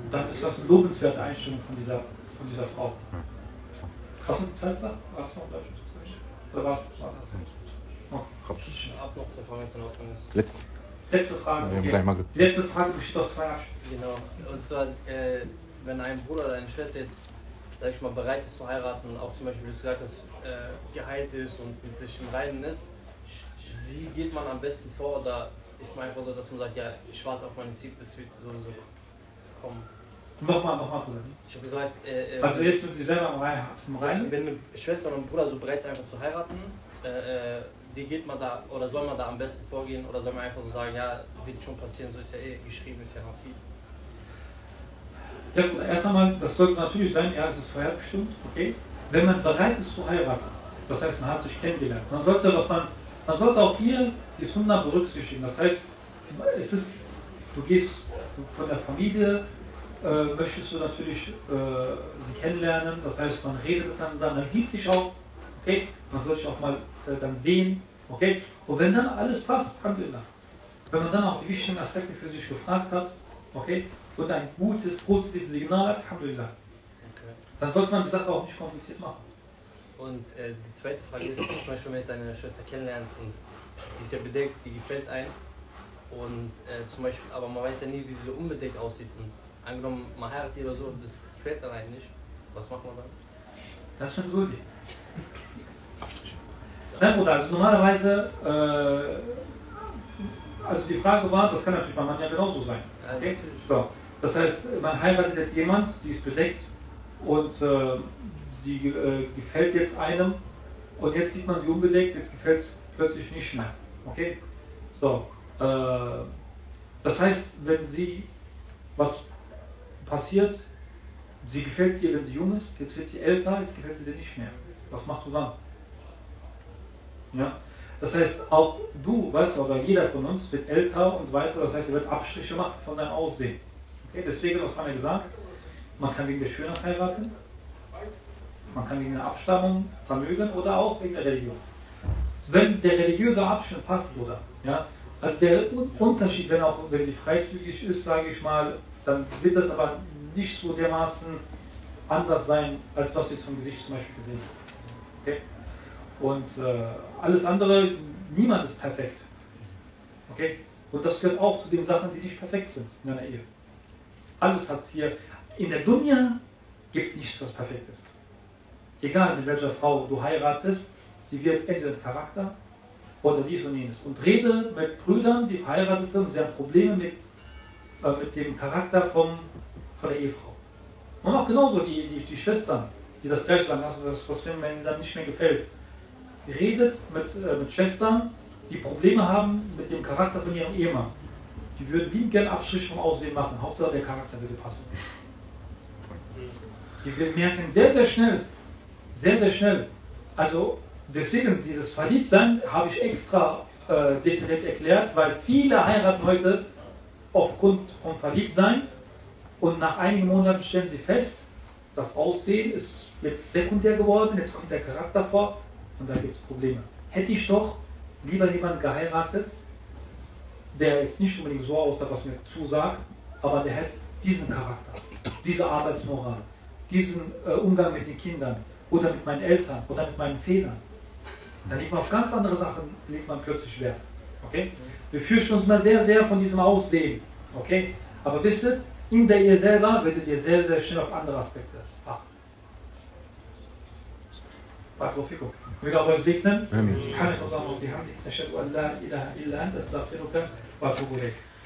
dann ist das eine lobenswerte Einstellung von dieser, von dieser Frau. Hast du die Zeit gesagt? Hast du noch gleich die Zeit? Oder was war das? Okay.
Ich habe noch zwei Fragen, wenn es in Ordnung ist.
Letzte.
Letzte Frage.
Ja,
Okay.
gleich mal.
Die letzte Frage besteht aus zwei Abschnitten.
Genau. Und zwar, äh, wenn ein Bruder oder eine Schwester jetzt, sag ich mal, bereit ist zu heiraten, auch zum Beispiel, wie du gesagt hast, äh, geheilt ist und mit sich im Reinen ist, wie geht man am besten vor? Oder ist man einfach so, dass man sagt, ja, ich warte auf meine Sieb, das wird sowieso kommen?
Nochmal, nochmal, Bruder.
Ich habe gesagt, äh, äh,
Also jetzt mit sich selber im Reinen. Im Reinen?
wenn eine Schwester oder ein Bruder so bereit ist, einfach zu heiraten, äh, äh, wie geht man da, oder soll man da am besten vorgehen, oder soll man einfach so sagen, ja, wird schon passieren, so ist ja eh geschrieben, ist ja Nasib.
Ja gut, erst einmal, das sollte natürlich sein, ja, es ist vorherbestimmt, okay. Wenn man bereit ist zu heiraten, das heißt, man hat sich kennengelernt, man sollte, was man, man sollte auch hier die Sunna berücksichtigen. Das heißt, es ist, du gehst du von der Familie, äh, möchtest du natürlich äh, sie kennenlernen, das heißt, man redet miteinander, man sieht sich auch, okay, man soll sich auch mal äh, dann sehen, okay. Und wenn dann alles passt, Alhamdulillah. Wenn man dann auch die wichtigen Aspekte für sich gefragt hat, okay, und ein gutes, positives Signal hat, Alhamdulillah.
Okay.
Dann sollte man die Sache auch nicht kompliziert machen.
Und äh, die zweite Frage ist, zum Beispiel, wenn man jetzt eine Schwester kennenlernt und die ist ja bedeckt, die gefällt einem. Und äh, zum Beispiel, aber man weiß ja nie, wie sie so unbedeckt aussieht. Und angenommen, man heiratet die oder so, das gefällt dann einem nicht. Was macht man dann?
Das ist schon gut. Nein, Bruder, also normalerweise, äh, also die Frage war, das kann natürlich beim Mann ja genauso sein. Okay? So. Das heißt, man heiratet jetzt jemand, sie ist bedeckt und äh, sie äh, gefällt jetzt einem und jetzt sieht man sie unbedeckt, jetzt gefällt es plötzlich nicht mehr. Okay? So. Äh, das heißt, wenn sie, was passiert, sie gefällt dir, wenn sie jung ist, jetzt wird sie älter, jetzt gefällt sie dir nicht mehr. Was machst du dann? Ja? Das heißt, auch du, weißt du, oder jeder von uns wird älter und so weiter, das heißt, er wird Abstriche machen von seinem Aussehen. Okay? Deswegen, was haben wir gesagt? Man kann wegen der Schönheit heiraten, man kann wegen der Abstammung, Vermögen oder auch wegen der Religion. Wenn der religiöse Abschnitt passt, Bruder, ja, also der Unterschied, wenn auch wenn sie freizügig ist, sage ich mal, dann wird das aber nicht so dermaßen anders sein, als was du jetzt vom Gesicht zum Beispiel gesehen hast. Okay? Und äh, alles andere, niemand ist perfekt. Okay? Und das gehört auch zu den Sachen, die nicht perfekt sind in einer Ehe. Alles hat hier, in der Dunya gibt es nichts, was perfekt ist. Egal mit welcher Frau du heiratest, sie wird entweder ein Charakter oder dies und jenes. Und rede mit Brüdern, die verheiratet sind und sie haben Probleme mit, äh, mit dem Charakter vom, von der Ehefrau. Und auch genauso die, die, die Schwestern, die das gleich sagen, also das, was wenn ihnen dann nicht mehr gefällt. Redet mit, äh, mit Schwestern, die Probleme haben mit dem Charakter von ihrem Ehemann. Die würden liebend gerne Abstrich vom Aussehen machen, Hauptsache der Charakter würde passen. Die merken sehr, sehr schnell, sehr, sehr schnell. Also deswegen, dieses Verliebtsein habe ich extra äh, detailliert erklärt, weil viele heiraten heute aufgrund vom Verliebtsein und nach einigen Monaten stellen sie fest, das Aussehen ist jetzt sekundär geworden, jetzt kommt der Charakter vor und da gibt es Probleme. Hätte ich doch lieber jemanden geheiratet, der jetzt nicht unbedingt so aussah, was mir zusagt, aber der hat diesen Charakter, diese Arbeitsmoral, diesen äh, Umgang mit den Kindern oder mit meinen Eltern oder mit meinen Fehlern. Dann legt man auf ganz andere Sachen, legt man plötzlich Wert. Okay? Wir fürchten uns mal sehr, sehr von diesem Aussehen. Okay? Aber wisst, in der Ehe selber werdet ihr sehr, sehr schnell auf andere Aspekte achten. Barakallahu möge Allah euch segnen. Subhanakallahu wa bihamdik, ashhadu an la ilaha illa anta, astaghfiruka wa atubu ilayk.